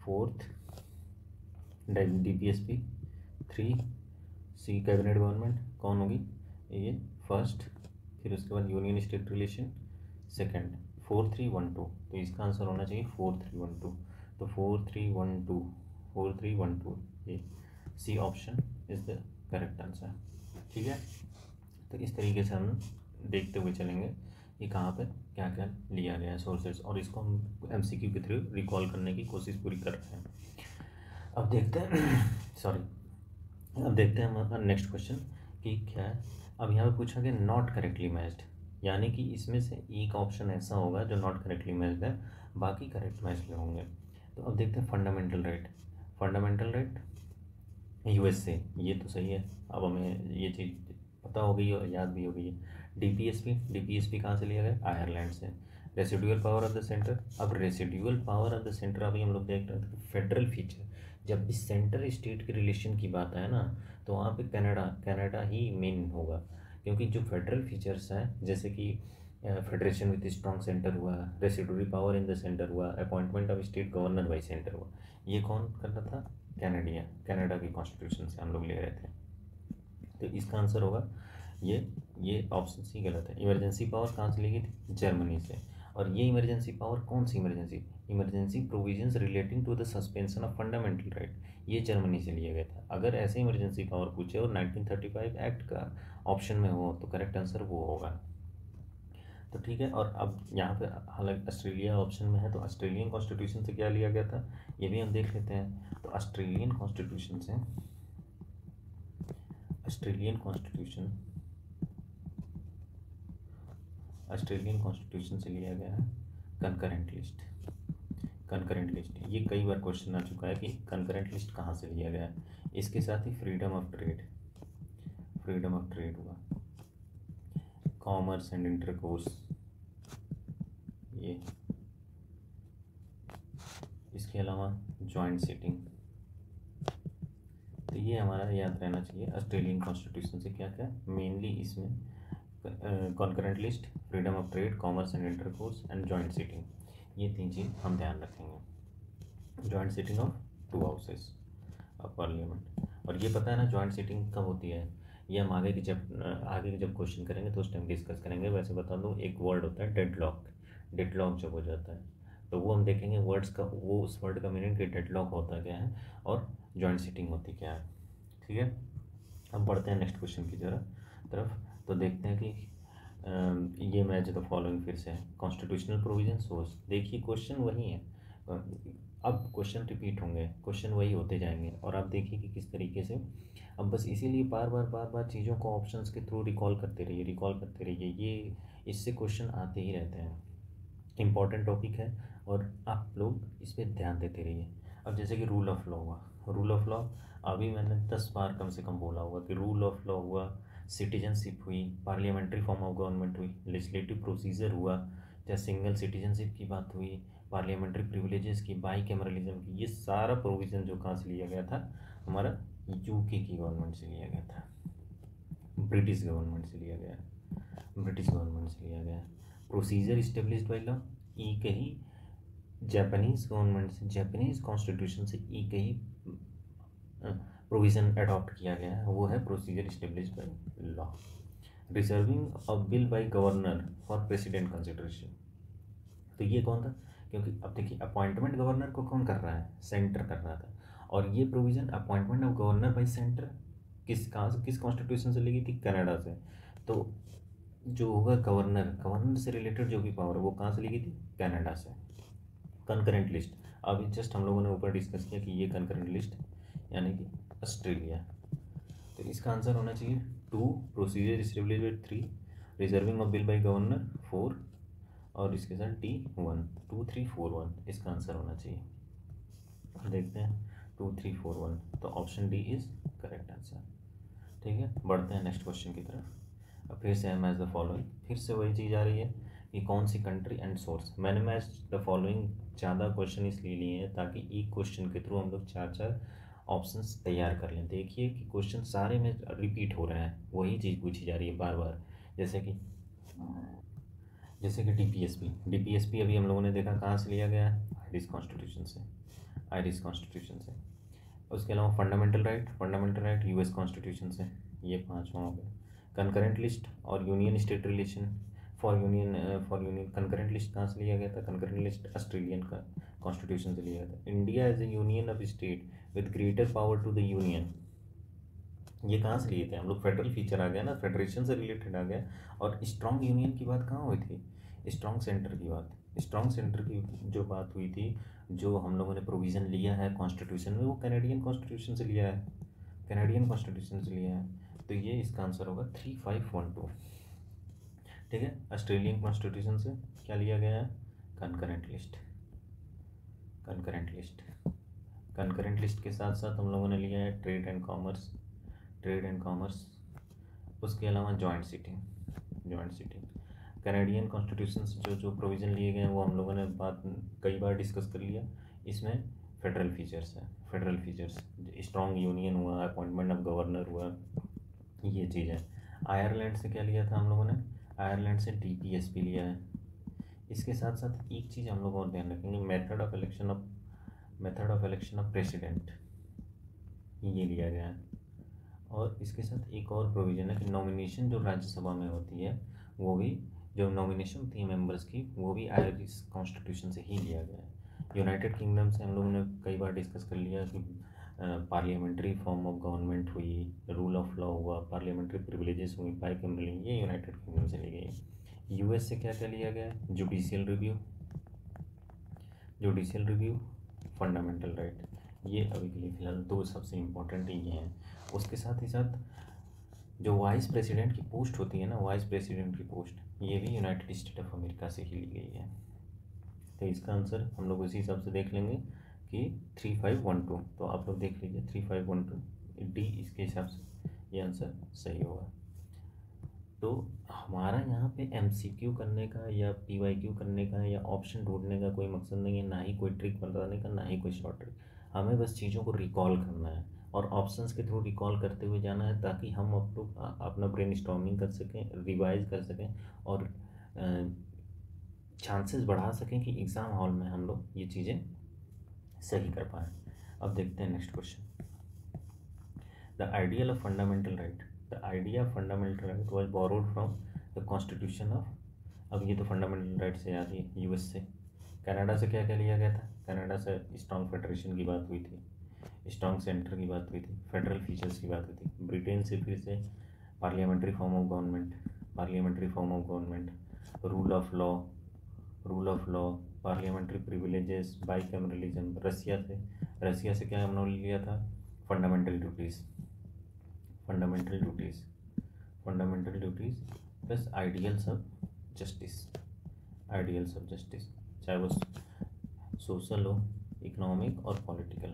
fourth D P S P, three C cabinet government कौन होगी, ये फर्स्ट, फिर उसके बाद union state relation second, four three one two, तो इसका आंसर होना चाहिए फोर थ्री वन टू। तो four three one two, four three one two, ये C option is the correct answer. ठीक है, तो इस तरीके से हम देखते हुए चलेंगे कि कहाँ पर क्या क्या लिया गया है सोर्सेज, और इसको हम एम सी क्यू के थ्रू रिकॉल करने की कोशिश पूरी कर रहे हैं। अब देखते हैं सॉरी अब देखते हैं हम नेक्स्ट क्वेश्चन कि क्या है। अब यहाँ पे पूछा गया नॉट करेक्टली मैच्ड, यानी कि इसमें से एक ऑप्शन ऐसा होगा जो नॉट करेक्टली मैच्ड है, बाकी करेक्ट मैच्ड होंगे। तो अब देखते हैं fundamental right, fundamental right USA, ये तो सही है, अब हमें ये चीज़ पता हो गई है और याद भी हो गई है। डीपीएसपी, डीपीएसपी कहाँ से लिया गया, आयरलैंड से। Residual power of the centre, अब residual power of the centre अभी हम लोग देख रहे थे फेडरल फीचर, जब भी सेंटर स्टेट के रिलेशन की बात है ना, तो वहाँ पे कनाडा कनाडा ही मेन होगा, क्योंकि जो फेडरल फीचर्स हैं जैसे कि फेडरेशन विद स्ट्रॉन्ग सेंटर हुआ, residual power in the centre हुआ, appointment of state governor by centre हुआ, ये कौन कर रहा था, कैनेडिया, कनाडा की कॉन्स्टिट्यूशन से हम लोग ले रहे थे। तो इसका आंसर होगा ये ये ऑप्शन सी गलत है। इमरजेंसी पावर कहाँ से ली गई थी, जर्मनी से। और ये इमरजेंसी पावर कौन सी emergency, emergency provisions relating to the suspension of fundamental right, ये जर्मनी से लिया गया था। अगर ऐसे इमरजेंसी पावर पूछे और नाइनटीन थर्टी फाइव एक्ट का ऑप्शन में हो तो करेक्ट आंसर वो होगा। तो ठीक है, और अब यहाँ पे हालांकि ऑस्ट्रेलिया ऑप्शन में है, तो ऑस्ट्रेलियन कॉन्स्टिट्यूशन से क्या लिया गया था ये भी हम देख लेते हैं। तो ऑस्ट्रेलियन कॉन्स्टिट्यूशन से ऑस्ट्रेलियन कॉन्स्टिट्यूशन ऑस्ट्रेलियन कॉन्स्टिट्यूशन से लिया गया है कंकरेंट लिस्ट। कंकरेंट लिस्ट ये कई बार क्वेश्चन आ चुका है कि कंकरेंट लिस्ट कहाँ से लिया गया है। इसके साथ ही freedom of trade, freedom of trade हुआ, कॉमर्स एंड इंटरकोर्स, ये इसके अलावा जॉइंट सिटिंग। तो ये हमारा याद रहना चाहिए ऑस्ट्रेलियन कॉन्स्टिट्यूशन से क्या क्या मेनली इसमें concurrent list, freedom of trade, commerce and intercourse and joint sitting, ये तीन चीज़ हम ध्यान रखेंगे। Joint sitting of two houses of parliament, और ये पता है ना जॉइंट सिटिंग कब होती है, ये हम आगे की जब आगे के जब क्वेश्चन करेंगे तो उस टाइम डिस्कस करेंगे। वैसे बता दूँ एक वर्ड होता है डेडलॉक, डेडलॉक जब हो जाता है तो वो हम देखेंगे वर्ड्स का, वो उस वर्ड का मीनिंग कि डेडलॉक होता क्या है और जॉइंट सिटिंग होती क्या है। ठीक है, अब बढ़ते हैं नेक्स्ट क्वेश्चन की तरफ तरफ तो देखते हैं कि Uh, ये मैच द फॉलोइंग फिर से है, कॉन्स्टिट्यूशनल प्रोविजन सोर्स। देखिए क्वेश्चन वही है, अब क्वेश्चन रिपीट होंगे, क्वेश्चन वही होते जाएंगे, और आप देखिए कि किस तरीके से, अब बस इसीलिए बार बार बार बार चीज़ों को ऑप्शंस के थ्रू रिकॉल करते रहिए, रिकॉल करते रहिए, ये इससे क्वेश्चन आते ही रहते हैं। इंपॉर्टेंट टॉपिक है और आप लोग इस पर ध्यान देते रहिए। अब जैसे कि रूल ऑफ लॉ हुआ, रूल ऑफ लॉ अभी मैंने दस बार कम से कम बोला होगा कि रूल ऑफ लॉ हुआ, सिटीजनशिप हुई, पार्लियामेंट्री फॉर्म ऑफ गवर्नमेंट हुई, लेजिस्लेटिव प्रोसीजर हुआ, चाहे सिंगल सिटीजनशिप की बात हुई, पार्लियामेंट्री प्रिविलेजेस की, बाई कैमरलिज्म की, ये सारा प्रोविज़न जो कहाँ से लिया गया था, हमारा यूके की गवर्नमेंट से लिया गया था, ब्रिटिश गवर्नमेंट से लिया गया, ब्रिटिश गवर्नमेंट से लिया गया। प्रोसीजर इस्टेब्लिश्ड बाई लॉ, एक ही जापानीज़ गवर्नमेंट से, जापानीज़ कॉन्स्टिट्यूशन से एक ही प्रोविज़न अडॉप्ट किया गया है, वो है procedure established by law. Reserving a bill by governor for president consideration, तो ये कौन था, क्योंकि अब देखिए अपॉइंटमेंट गवर्नर को कौन कर रहा है, सेंटर कर रहा था, और ये provision appointment of governor by centre किस कहाँ से, किस कॉन्स्टिट्यूशन से ली गई थी, कनाडा से। तो जो होगा गवर्नर, गवर्नर से रिलेटेड जो भी पावर है वो कहाँ से ली गई थी, कनाडा से। कंकरेंट लिस्ट, अभी जस्ट हम लोगों ने ऊपर डिस्कस किया कि ये कंकरेंट लिस्ट यानी कि ऑस्ट्रेलिया, तो इसका आंसर होना चाहिए two, procedure established by three, reserving of bill by governor four, और इसके साथ T one, two three four one इसका आंसर होना चाहिए। देखते हैं टू थ्री फोर वन, तो option D is correct answer. ठीक है, बढ़ते हैं नेक्स्ट क्वेश्चन की तरफ। अब फिर से एम एज द फॉलोइंग, फिर से वही चीज़ आ रही है कि कौन सी कंट्री एंड सोर्स। मैंने मैच द फॉलोइंग ज़्यादा क्वेश्चन इसलिए लिए हैं ताकि एक क्वेश्चन के थ्रू हम लोग चार चार ऑप्शंस तैयार कर लें। देखिए कि क्वेश्चन सारे में रिपीट हो रहे हैं, वही चीज़ पूछी जा रही है बार बार, जैसे कि जैसे कि डीपीएसपी, डीपीएसपी अभी हम लोगों ने देखा कहाँ से लिया गया है, आयरिश कॉन्स्टिट्यूशन से। आयरिश कॉन्स्टिट्यूशन से। उसके अलावा fundamental right, fundamental right US constitution से, ये पाँचवा हो गया। कंकरेंट लिस्ट और union state relation for union for union concurrent list कहाँ से लिया गया था? कंकरेंट लिस्ट ऑस्ट्रेलियन का कॉन्स्टिट्यूशन से लिया गया था। India as a union of state with greater power to the union, ये कहाँ से लिए थे हम लोग? फेडरल फीचर आ गया ना, फेडरेशन से रिलेटेड आ गया। और स्ट्रॉन्ग यूनियन की बात कहाँ हुई थी? स्ट्रॉन्ग सेंटर की बात, स्ट्रॉन्ग सेंटर की जो बात हुई थी, जो हम लोगों ने प्रोविज़न लिया है कॉन्स्टिट्यूशन में, वो कैनेडियन कॉन्स्टिट्यूशन से लिया है, कैनेडियन कॉन्स्टिट्यूशन से लिया है। तो ये इसका आंसर होगा थ्री फाइव वन टू। ठीक है, ऑस्ट्रेलियन कॉन्स्टिट्यूशन से क्या लिया गया है? Concurrent list, concurrent list. Concurrent list के साथ साथ हम लोगों ने लिया है trade and commerce, trade and commerce. उसके अलावा joint sitting, joint sitting. Canadian constitution से जो जो प्रोविज़न लिए गए हैं वो हम लोगों ने बात कई बार डिस्कस कर लिया। इसमें फेडरल फीचर्स है, फेडरल फीचर्स, स्ट्रॉन्ग यूनियन हुआ, अपॉइंटमेंट ऑफ गवर्नर हुआ, ये चीज़ है। आयरलैंड से क्या लिया था हम लोगों ने? आयरलैंड से डी पी एस पी लिया है। इसके साथ साथ एक चीज़ हम लोग और ध्यान रखेंगे, method of election of method of election of president, ये लिया गया है। और इसके साथ एक और प्रोविज़न है कि नॉमिनेशन जो राज्यसभा में होती है, वो भी जो नॉमिनेशन होती है मेंबर्स की, वो भी आयरिश कॉन्स्टिट्यूशन से ही लिया गया है। यूनाइटेड किंगडम से हम लोगों ने कई बार डिस्कस कर लिया कि पार्लियामेंट्री फॉर्म ऑफ गवर्नमेंट हुई, रूल ऑफ लॉ हुआ, पार्लियामेंट्री प्रिविलेजेस हुई, बाइकैमरल, ये यूनाइटेड किंगडम से ली गई। यूएस से क्या क्या लिया गया है? Judicial review, judicial review, fundamental right, ये अभी के लिए फिलहाल दो सबसे इम्पोर्टेंट ये हैं। उसके साथ ही साथ जो वाइस प्रेसिडेंट की पोस्ट होती है ना, वाइस प्रेसिडेंट की पोस्ट, ये भी यूनाइटेड स्टेट ऑफ अमेरिका से ही ली गई है। तो इसका आंसर हम लोग उसी हिसाब से देख लेंगे कि थ्री फाइव वन टू। तो आप लोग देख लीजिए three five one two D, इसके हिसाब से ये आंसर सही होगा। तो हमारा यहाँ पे एमसीक्यू करने का या पीवाईक्यू करने का या ऑप्शन ढूंढने का कोई मकसद नहीं है, ना ही कोई ट्रिक बताने का, ना ही कोई शॉर्ट ट्रिक। हमें बस चीज़ों को रिकॉल करना है और ऑप्शंस के थ्रू रिकॉल करते हुए जाना है, ताकि हम अप टू अपना ब्रेन स्टॉर्मिंग कर सकें, रिवाइज कर सकें और चांसेस बढ़ा सकें कि एग्ज़ाम हॉल में हम लोग ये चीज़ें सही कर पाएँ। अब देखते हैं next question. The ideal of fundamental right, the idea of fundamental right was borrowed from the constitution of, अब ये तो फंडामेंटल राइट से याद है, यूएस से। कनाडा से क्या क्या लिया गया था? कनाडा से स्ट्रॉन्ग फेडरेशन की बात हुई थी, स्ट्रॉन्ग सेंटर की बात हुई थी, फेडरल फीचर्स की बात हुई थी। ब्रिटेन से फिर से parliamentary form of government, parliamentary form of government, rule of law, rule of law, parliamentary privileges, bicameralism. Russia से, रसिया से क्या हमने लिया था? Fundamental duties, fundamental duties, fundamental duties plus ideals of justice, ideals of justice, चाहे वो social हो, economic और पॉलिटिकल,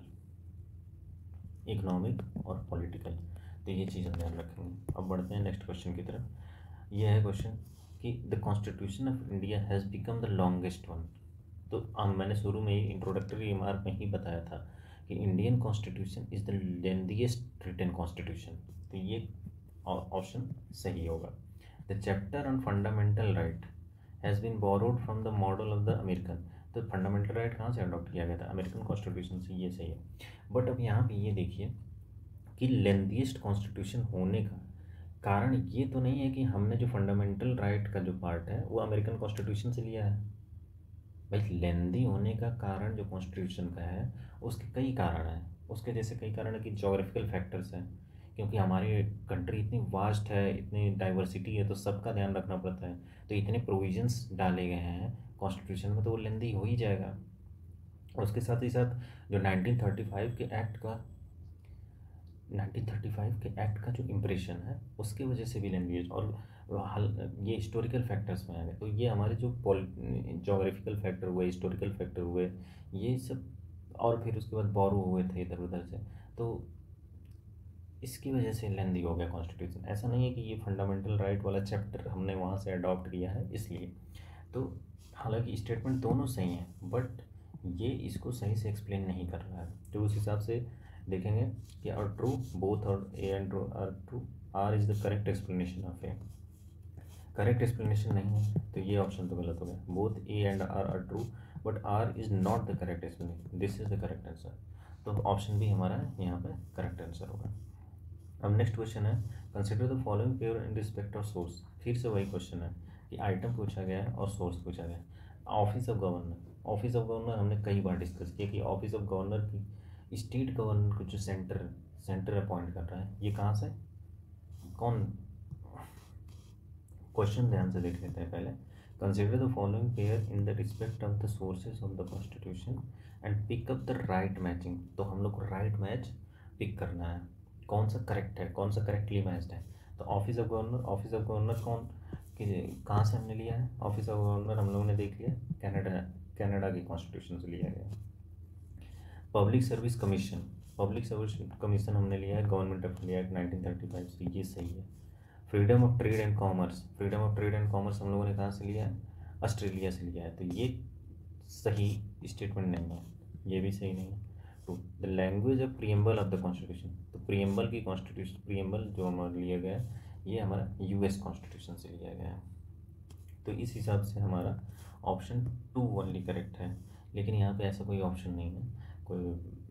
इकोनॉमिक और पॉलिटिकल। तो ये चीज़ हम ध्यान रखेंगे। अब बढ़ते हैं नेक्स्ट क्वेश्चन की तरफ। ये है क्वेश्चन कि the constitution of India has become the longest one. तो हम मैंने शुरू में ही इंट्रोडक्टरी रिमार्क में ही बताया था कि Indian constitution is the lengthiest written constitution. तो ये ऑप्शन सही होगा। The chapter on fundamental right has been borrowed from the model of the American. तो फंडामेंटल राइट कहाँ से अडॉप्ट किया गया था? अमेरिकन कॉन्स्टिट्यूशन से, ये सही है। बट अब यहाँ पे ये देखिए कि लेंथीएस्ट कॉन्स्टिट्यूशन होने का कारण ये तो नहीं है कि हमने जो फंडामेंटल राइट का जो पार्ट है वो अमेरिकन कॉन्स्टिट्यूशन से लिया है। भाई लेंदी होने का कारण जो कॉन्स्टिट्यूशन का है उसके कई कारण हैं। उसके जैसे कई कारण है कि जोग्राफिकल फैक्टर्स हैं, क्योंकि हमारी कंट्री इतनी वास्ट है, इतनी डाइवर्सिटी है, तो सबका ध्यान रखना पड़ता है। तो इतने प्रोविजंस डाले गए हैं कॉन्स्टिट्यूशन में, तो वो लेंदी हो ही जाएगा। उसके साथ ही साथ जो नाइनटीन थर्टी फाइव के एक्ट का नाइनटीन थर्टी फाइव के एक्ट का जो इम्प्रेशन है उसकी वजह से भी लैंग्वेज और हल ये हिस्टोरिकल फैक्टर्स में आ गए। तो ये हमारे जो जोग्राफिकल फैक्टर हुए, हिस्टोरिकल फैक्टर हुए, ये सब, और फिर उसके बाद बोरो हुए थे इधर उधर से, तो इसकी वजह से लेंदी हो गया कॉन्स्टिट्यूशन। ऐसा नहीं है कि ये फंडामेंटल राइट वाला चैप्टर हमने वहाँ से अडॉप्ट किया है इसलिए। तो हालांकि स्टेटमेंट दोनों सही हैं, बट ये इसको सही से एक्सप्लेन नहीं कर रहा है। तो उस हिसाब से देखेंगे कि आर ट्रू, बोथ और A and R true, R is the correct explanation of A. Correct explanation नहीं है तो ये ऑप्शन तो गलत हो गया। Both A and R are true, but R is not the correct explanation, this is the correct answer. तो option भी हमारा यहाँ पे करेक्ट आंसर होगा। अब नेक्स्ट क्वेश्चन है, consider the following pair in respect of source. फिर से वही क्वेश्चन है कि आइटम पूछा गया है और सोर्स पूछा गया है। Office of governor, office of governor हमने कई बार डिस्कस किया कि ऑफिस ऑफ गवर्नर की स्टेट गवर्नर को जो सेंटर सेंटर अपॉइंट कर रहा है, ये कहाँ से, कौन, क्वेश्चन ध्यान से देख लेते हैं पहले। Consider the following pair in the respect of the sources of the constitution and pick up the right matching. तो हम लोग को राइट मैच पिक करना है, कौन सा करेक्ट है, कौन सा करेक्टली मैच्ड है। तो office of governor, office of governor कौन कि कहाँ से हमने लिया है, ऑफिस ऑफ गवर्नर हम लोगों ने देख लिया कनाडा, कनाडा की कॉन्स्टिट्यूशन से लिया गया। Public service commission, public service commission हमने लिया है government of India act nineteen thirty five से, ये सही है। Freedom of trade and commerce, freedom of trade and commerce हम लोगों ने कहाँ से लिया है, ऑस्ट्रेलिया से लिया है, तो ये सही स्टेटमेंट नहीं है, ये भी सही नहीं है। Two, the language of preamble of the constitution, तो प्रीएम्बल की कॉन्स्टिट्यूशन, प्रीएम्बल जो हमारा लिया गया है ये हमारा यूएस कॉन्स्टिट्यूशन से लिया गया है। तो इस हिसाब से हमारा ऑप्शन टू ओनली करेक्ट है। लेकिन यहाँ पे ऐसा कोई ऑप्शन नहीं है, कोई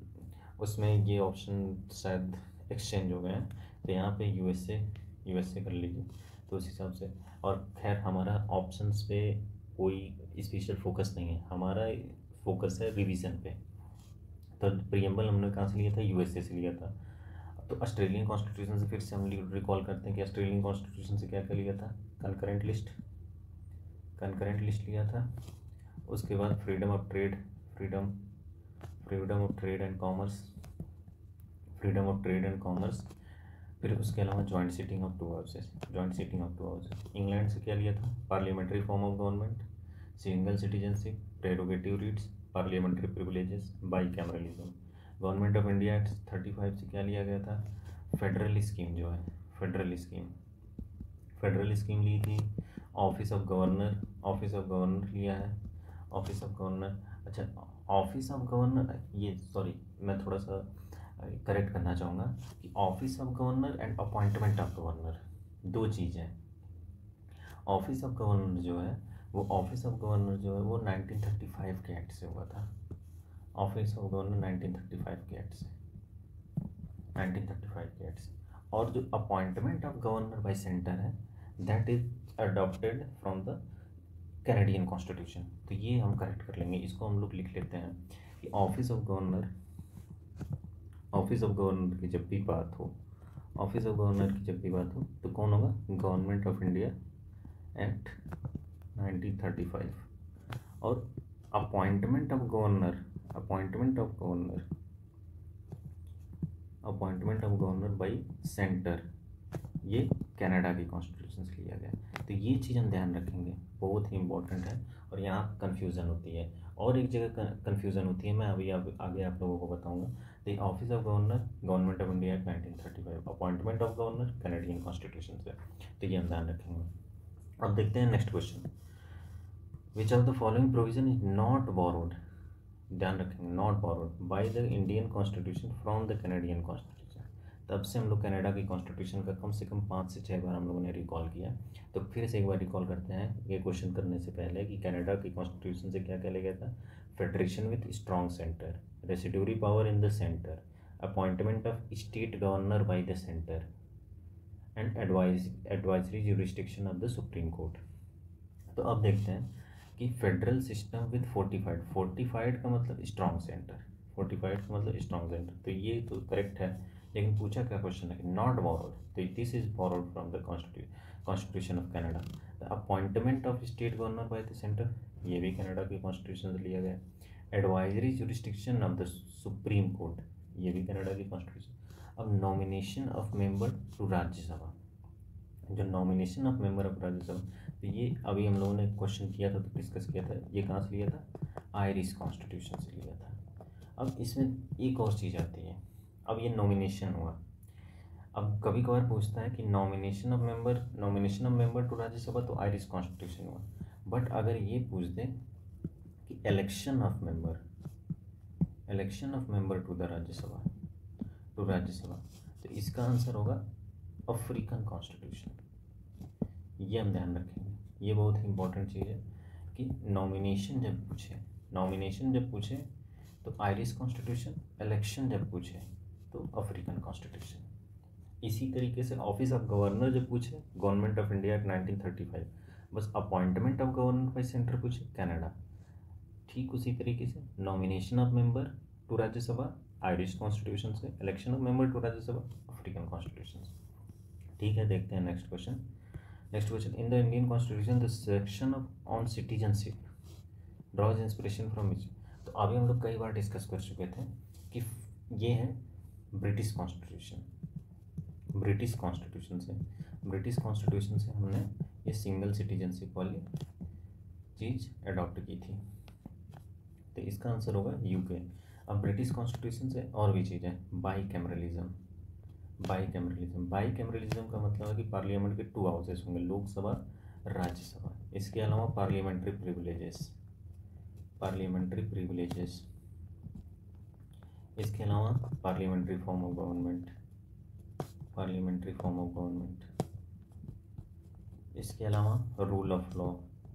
उसमें ये ऑप्शन शायद एक्सचेंज हो गए हैं, तो यहाँ पे यूएसए यूएसए कर लीजिए। तो उस हिसाब से, और खैर हमारा ऑप्शंस पे कोई स्पेशल फोकस नहीं है, हमारा फोकस है रिवीजन पे। तो प्रीएम्बल हमने कहाँ से लिया था, यूएसए से लिया था। तो ऑस्ट्रेलियन कॉन्स्टिट्यूशन से फिर से हम रिकॉल करते हैं कि ऑस्ट्रेलियन कॉन्स्टिट्यूशन से क्या क्या लिया था, कंकरेंट लिस्ट, कंकरेंट लिस्ट लिया था। उसके बाद freedom of trade, freedom freedom of trade and commerce, freedom of trade and commerce. फिर उसके अलावा joint sitting of two houses, joint sitting of two houses. England से क्या लिया था, parliamentary form of government, single citizenship, prerogative writs, parliamentary privileges, bicameralism. Government of India act thirty five से क्या लिया गया था, फेडरल स्कीम जो है, फेडरल स्कीम, फेडरल स्कीम ली थी। Office of governor, office of governor लिया है, ऑफिस ऑफ गवर्नर। अच्छा, ऑफिस ऑफ गवर्नर, ये सॉरी मैं थोड़ा सा करेक्ट करना चाहूँगा कि office of governor and appointment of governor दो चीज़ हैं। ऑफिस ऑफ गवर्नर जो है वो ऑफिस ऑफ गवर्नर जो है वो नाइनटीन थर्टी फाइव के एक्ट से हुआ था, office of governor nineteen thirty five के एक्ट से, नाइनटीन थर्टी फाइव के एक्ट से। और जो appointment of governor by centre है that is adopted from the Canadian constitution. तो ये हम करेक्ट कर लेंगे, इसको हम लोग लिख लेते हैं कि office of governor, office of governor की जब भी बात हो, ऑफिस ऑफ गवर्नर की जब भी बात हो तो कौन होगा, government of India act nineteen thirty five. और appointment of governor, appointment of governor, appointment of governor by centre, ये कनाडा की कॉन्स्टिट्यूशन से लिया गया। तो ये चीज़ हम ध्यान रखेंगे, बहुत ही इंपॉर्टेंट है। और यहाँ कन्फ्यूज़न होती है, और एक जगह कन्फ्यूज़न होती है, मैं अभी अब आगे आप लोगों को बताऊंगा। The office of governor government of India act nineteen thirty five, appointment of governor Canadian constitution से, तो ये हम ध्यान रखेंगे। अब देखते हैं next question, which of the following provision is not borrowed, ध्यान रखेंगे, not borrowed by the Indian constitution from the Canadian constitution. तब से हम लोग कनाडा की कॉन्स्टिट्यूशन का कम से कम पाँच से छः बार हम लोगों ने रिकॉल किया। तो फिर से एक बार रिकॉल करते हैं ये क्वेश्चन करने से पहले कि कनाडा की कॉन्स्टिट्यूशन से क्या क्या लिया गया था, federation with strong centre, residuary power in the centre, appointment of state governor by the centre and advise advisory jurisdiction of the supreme court. तो अब देखते हैं कि federal system with fortified, fortified का मतलब स्ट्रॉन्ग सेंटर, फोर्टिफाइड का मतलब strong centre, तो ये तो करेक्ट है। लेकिन पूछा क्या क्वेश्चन है, नॉट बोरोड, तो this is borrowed from the constitution of Canada. The appointment of state governor by the centre, ये भी कनाडा की कॉन्स्टिट्यूशन से लिया गया। Advisory jurisdiction of the supreme court, ये भी कनाडा की कॉन्स्टिट्यूशन। अब nomination of member to Rajya Sabha, जो nomination of member of Rajya Sabha, तो ये अभी हम लोगों ने क्वेश्चन किया था, तो डिस्कस किया था, ये कहाँ से लिया था, आयरिश कॉन्स्टिट्यूशन से लिया था। अब इसमें एक और चीज़ आती है, अब ये नॉमिनेशन हुआ, अब कभी कभार पूछता है कि nomination of member, nomination of member to Rajya Sabha तो आयरिश कॉन्स्टिट्यूशन हुआ, बट अगर ये पूछ दे कि election of member, election of member to the Rajya Sabha, to Rajya Sabha, तो इसका आंसर होगा अफ्रीकन कॉन्स्टिट्यूशन। ये हम ध्यान रखेंगे, ये बहुत ही इंपॉर्टेंट चीज़ है कि नॉमिनेशन जब पूछे, नॉमिनेशन जब पूछे तो आयरिश कॉन्स्टिट्यूशन, इलेक्शन जब पूछे तो अफ्रीकन कॉन्स्टिट्यूशन। इसी तरीके से ऑफिस ऑफ गवर्नर जब पूछे government of India act nineteen thirty five, बस appointment of governor by centre पूछे कनाडा। ठीक उसी तरीके से nomination of member to Rajya Sabha Irish constitution से, election of member to Rajya Sabha African constitution से। ठीक है, देखते हैं next question. Next question, in the Indian constitution the section of on citizenship draws inspiration from which. तो अभी हम लोग कई बार डिस्कस कर चुके थे कि ये है ब्रिटिश कॉन्स्टिट्यूशन, ब्रिटिश कॉन्स्टिट्यूशन से ब्रिटिश कॉन्स्टिट्यूशन से हमने ये सिंगल सिटीजनशिप वाली चीज़ अडॉप्ट की थी, तो इसका आंसर होगा यूके। अब ब्रिटिश कॉन्स्टिट्यूशन से और भी चीज़ है, bicameralism. Bicameralism bicameralism का मतलब है कि पार्लियामेंट के टू हाउसेस होंगे, लोकसभा, राज्यसभा। इसके अलावा पार्लियामेंट्री प्रिविलेजेस, पार्लियामेंट्री प्रिविलेजेस इसके अलावा parliamentary form of government, parliamentary form of government इसके अलावा रूल ऑफ लॉ,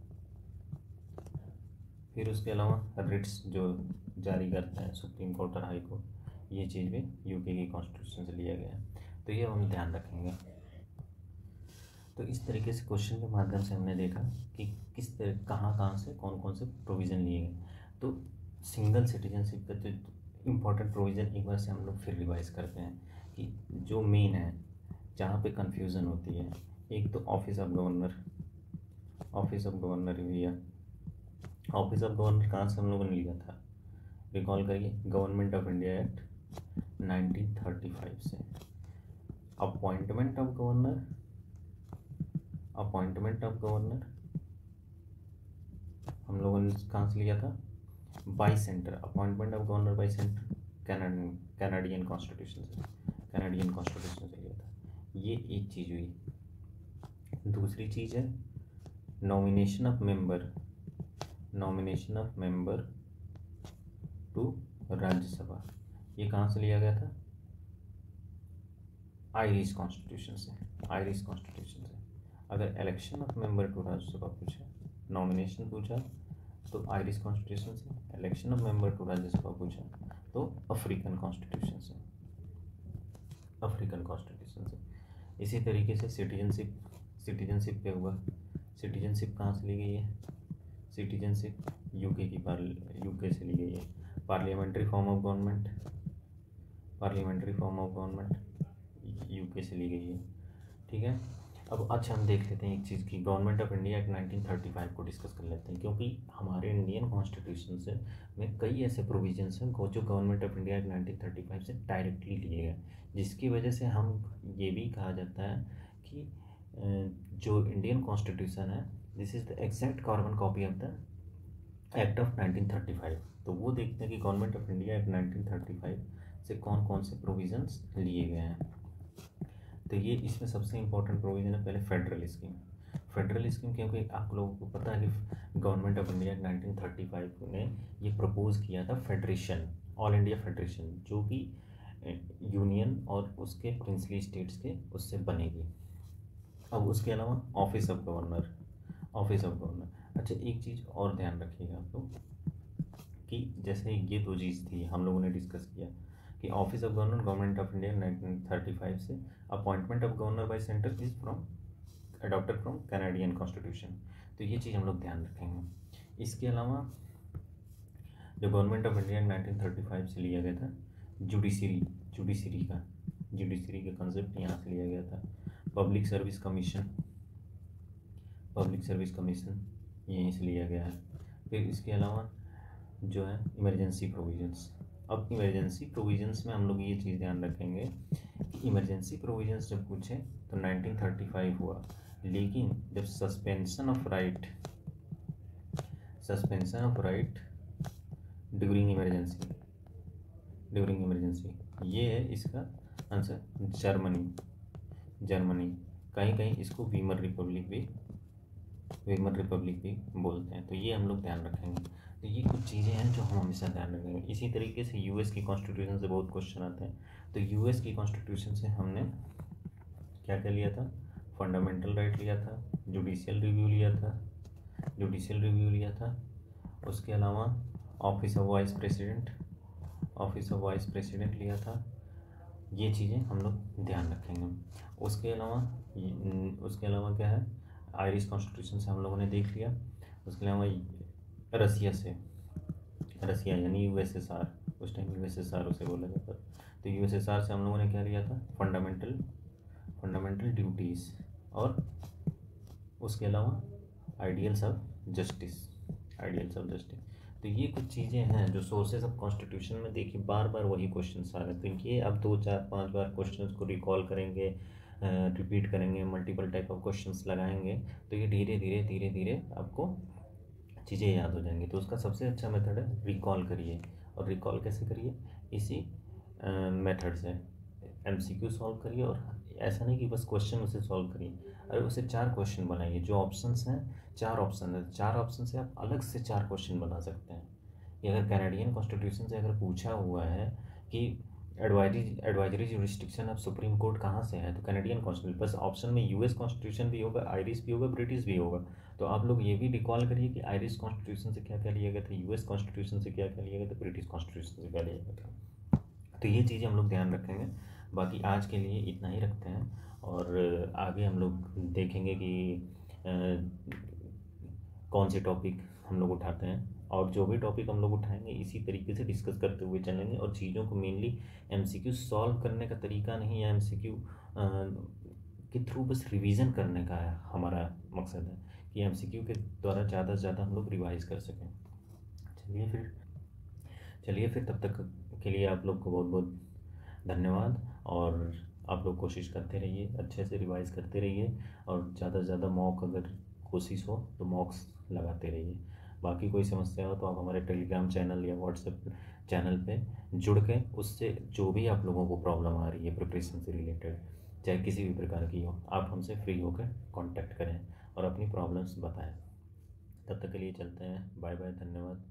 फिर उसके अलावा रिट्स जो जारी करते हैं सुप्रीम कोर्ट और हाई कोर्ट, ये चीज़ भी यूके की कॉन्स्टिट्यूशन से लिया गया है, तो ये हम ध्यान रखेंगे। तो इस तरीके से क्वेश्चन के माध्यम से हमने देखा कि किस तरह कहाँ कहाँ से कौन कौन से प्रोविज़न लिए गए। तो सिंगल सिटीजनशिप का तो इम्पोर्टेंट प्रोविज़न एक बार से हम लोग फिर रिवाइज करते हैं कि जो मेन है जहाँ पे कंफ्यूजन होती है, एक तो office of governor, office of governor भैया, ऑफिस ऑफ गवर्नर कहाँ से हम लोगों ने लिया था, रिकॉल करिए, government of India act nineteen thirty five से। Appointment of governor, appointment of governor हम लोगों ने कहाँ से लिया था, by centre, appointment of governor by centre Canadian Canadian constitution से, कैनेडियन कॉन्स्टिट्यूशन से लिया था। ये एक चीज़ हुई। दूसरी चीज़ है nomination of member, nomination of member to Rajya Sabha, ये कहाँ से लिया गया था, आयरिश कॉन्स्टिट्यूशन से, आयरिश कॉन्स्टिट्यूशन से। अगर election of member to Rajya Sabha पूछा, नॉमिनेशन पूछा तो आयरिश कॉन्स्टिट्यूशन से, election of member to Rajya Sabha पूछा तो अफ्रीकन कॉन्स्टिट्यूशन से, अफ्रीकन कॉन्स्टिट्यूशन से। इसी तरीके से सिटीजनशिप, सिटीजनशिप क्या हुआ, सिटीजनशिप कहाँ से ली गई है, सिटीजनशिप यूके की यूके से ली गई है। Parliamentary form of government, parliamentary form of government UK से ली गई है। ठीक है, अब अच्छा हम देख लेते हैं एक चीज़ की, government of India act nineteen thirty five को डिस्कस कर लेते हैं, क्योंकि हमारे इंडियन कॉन्स्टिट्यूशन से में कई ऐसे प्रोविजंस हैं जो government of India act nineteen thirty five से डायरेक्टली लिए गए, जिसकी वजह से हम ये भी कहा जाता है कि जो इंडियन कॉन्स्टिट्यूशन है this is the exact carbon copy of the act of nineteen thirty five. तो वो देखते हैं कि government of India act nineteen thirty five से कौन कौन से प्रोविजंस लिए गए हैं। तो ये इसमें सबसे इम्पोर्टेंट प्रोविज़न है पहले फेडरल स्कीम। फेडरल स्कीम क्योंकि आप लोगों को पता है कि government of India nineteen thirty five ने ये प्रपोज किया था फेडरेशन, ऑल इंडिया फेडरेशन, जो कि यूनियन और उसके प्रिंसली स्टेट्स के उससे बनेगी। अब उसके अलावा office of governor, office of governor. अच्छा एक चीज़ और ध्यान रखिएगा आप लोग कि जैसे ये दो चीज़ थी हम लोगों ने डिस्कस किया कि office of governor government of India nineteen thirty five से, appointment of governor by centre is from adopted from Canadian constitution. तो ये चीज़ हम लोग ध्यान रखेंगे। इसके अलावा जो government of India nineteen thirty five से लिया गया था जुडिशरी, जुडिशरी का जुडिशरी का कंसेप्ट यहाँ से लिया गया था। Public service commission, public service commission यहीं से लिया गया है। फिर इसके अलावा जो है इमरजेंसी प्रोविजंस। अब इमरजेंसी प्रोविजंस में हम लोग ये चीज़ ध्यान रखेंगे कि इमरजेंसी प्रोविजंस जब पूछे तो नाइनटीन थर्टी फाइव हुआ, लेकिन जब suspension of right, suspension of right during emergency, during emergency ये है इसका आंसर जर्मनी, जर्मनी। कहीं कहीं इसको वीमर रिपब्लिक भी, वीमर रिपब्लिक भी बोलते हैं। तो ये हम लोग ध्यान रखेंगे। तो ये कुछ चीज़ें हैं जो हम हमेशा ध्यान रखेंगे। इसी तरीके से यूएस की कॉन्स्टिट्यूशन से बहुत क्वेश्चन आते हैं। तो यूएस की कॉन्स्टिट्यूशन से हमने क्या क्या लिया था, फंडामेंटल राइट लिया था, जुडिशियल रिव्यू लिया था, जुडिशियल रिव्यू लिया था, उसके अलावा office of vice president, office of vice president लिया था। ये चीज़ें हम लोग ध्यान रखेंगे। उसके अलावा उसके अलावा क्या है, आयरिश कॉन्स्टिट्यूशन से हम लोगों ने देख लिया। उसके अलावा रसिया से, रसिया यानी यूएसएसआर, उस टाइम यूएसएसआर उसे बोला जाता था। तो यूएसएसआर से हम लोगों ने क्या लिया था, फंडामेंटल फंडामेंटल ड्यूटीज़, और उसके अलावा ideals of justice, ideals of justice. तो ये कुछ चीज़ें हैं जो सोर्सेज ऑफ कॉन्स्टिट्यूशन में देखिए बार बार वही क्वेश्चन आ रहे हैं। तो ये अब दो चार पांच बार क्वेश्चंस को रिकॉल करेंगे, रिपीट करेंगे, मल्टीपल टाइप ऑफ क्वेश्चंस लगाएंगे, तो ये धीरे धीरे धीरे धीरे आपको चीज़ें याद हो जाएंगी। तो उसका सबसे अच्छा मेथड है रिकॉल करिए। और रिकॉल कैसे करिए, इसी मेथड से एमसीक्यू सॉल्व करिए। और ऐसा नहीं कि बस क्वेश्चन उसे सॉल्व करिए, अरे उसे चार क्वेश्चन बनाइए। जो ऑप्शंस हैं, चार ऑप्शन है, चार ऑप्शन से आप अलग से चार क्वेश्चन बना सकते हैं। ये अगर कैनेडियन कॉन्स्टिट्यूशन से अगर पूछा हुआ है कि advisory advisory jurisdiction of supreme court कहाँ से है, तो कैनेडियन कॉन्स्टिट्यूशन, बस ऑप्शन में यूएस कॉन्स्टिट्यूशन भी होगा, आयरिश भी होगा, ब्रिटिश भी होगा। तो आप लोग ये भी रिकॉल करिए कि आयरिश कॉन्स्टिट्यूशन से क्या क्या लिया गया था, यूएस कॉन्स्टिट्यूशन से क्या क्या लिया गया था, ब्रिटिश कॉन्स्टिट्यूशन से क्या लिया गया था। तो ये चीज़ें हम लोग ध्यान रखेंगे। बाकी आज के लिए इतना ही रखते हैं, और आगे हम लोग देखेंगे कि कौन से टॉपिक हम लोग उठाते हैं। और जो भी टॉपिक हम लोग उठाएंगे इसी तरीके से डिस्कस करते हुए चलेंगे। और चीज़ों को मेनली एमसीक्यू सॉल्व करने का तरीका नहीं, या एमसीक्यू के थ्रू बस रिवीजन करने का है हमारा मकसद है, कि एमसीक्यू के द्वारा ज़्यादा से ज़्यादा हम लोग रिवाइज कर सकें। चलिए फिर चलिए फिर तब तक के लिए आप लोग को बहुत बहुत धन्यवाद। और आप लोग कोशिश करते रहिए, अच्छे से रिवाइज करते रहिए, और ज़्यादा से ज़्यादा मॉक अगर कोशिश हो तो मॉक्स लगाते रहिए। बाकी कोई समस्या हो तो आप हमारे टेलीग्राम चैनल या व्हाट्सएप चैनल पे जुड़ के उससे जो भी आप लोगों को प्रॉब्लम आ रही है प्रिपरेशन से रिलेटेड, चाहे किसी भी प्रकार की हो, आप हमसे फ्री होकर कांटेक्ट करें और अपनी प्रॉब्लम्स बताएं। तब तक के लिए चलते हैं, बाय बाय, धन्यवाद।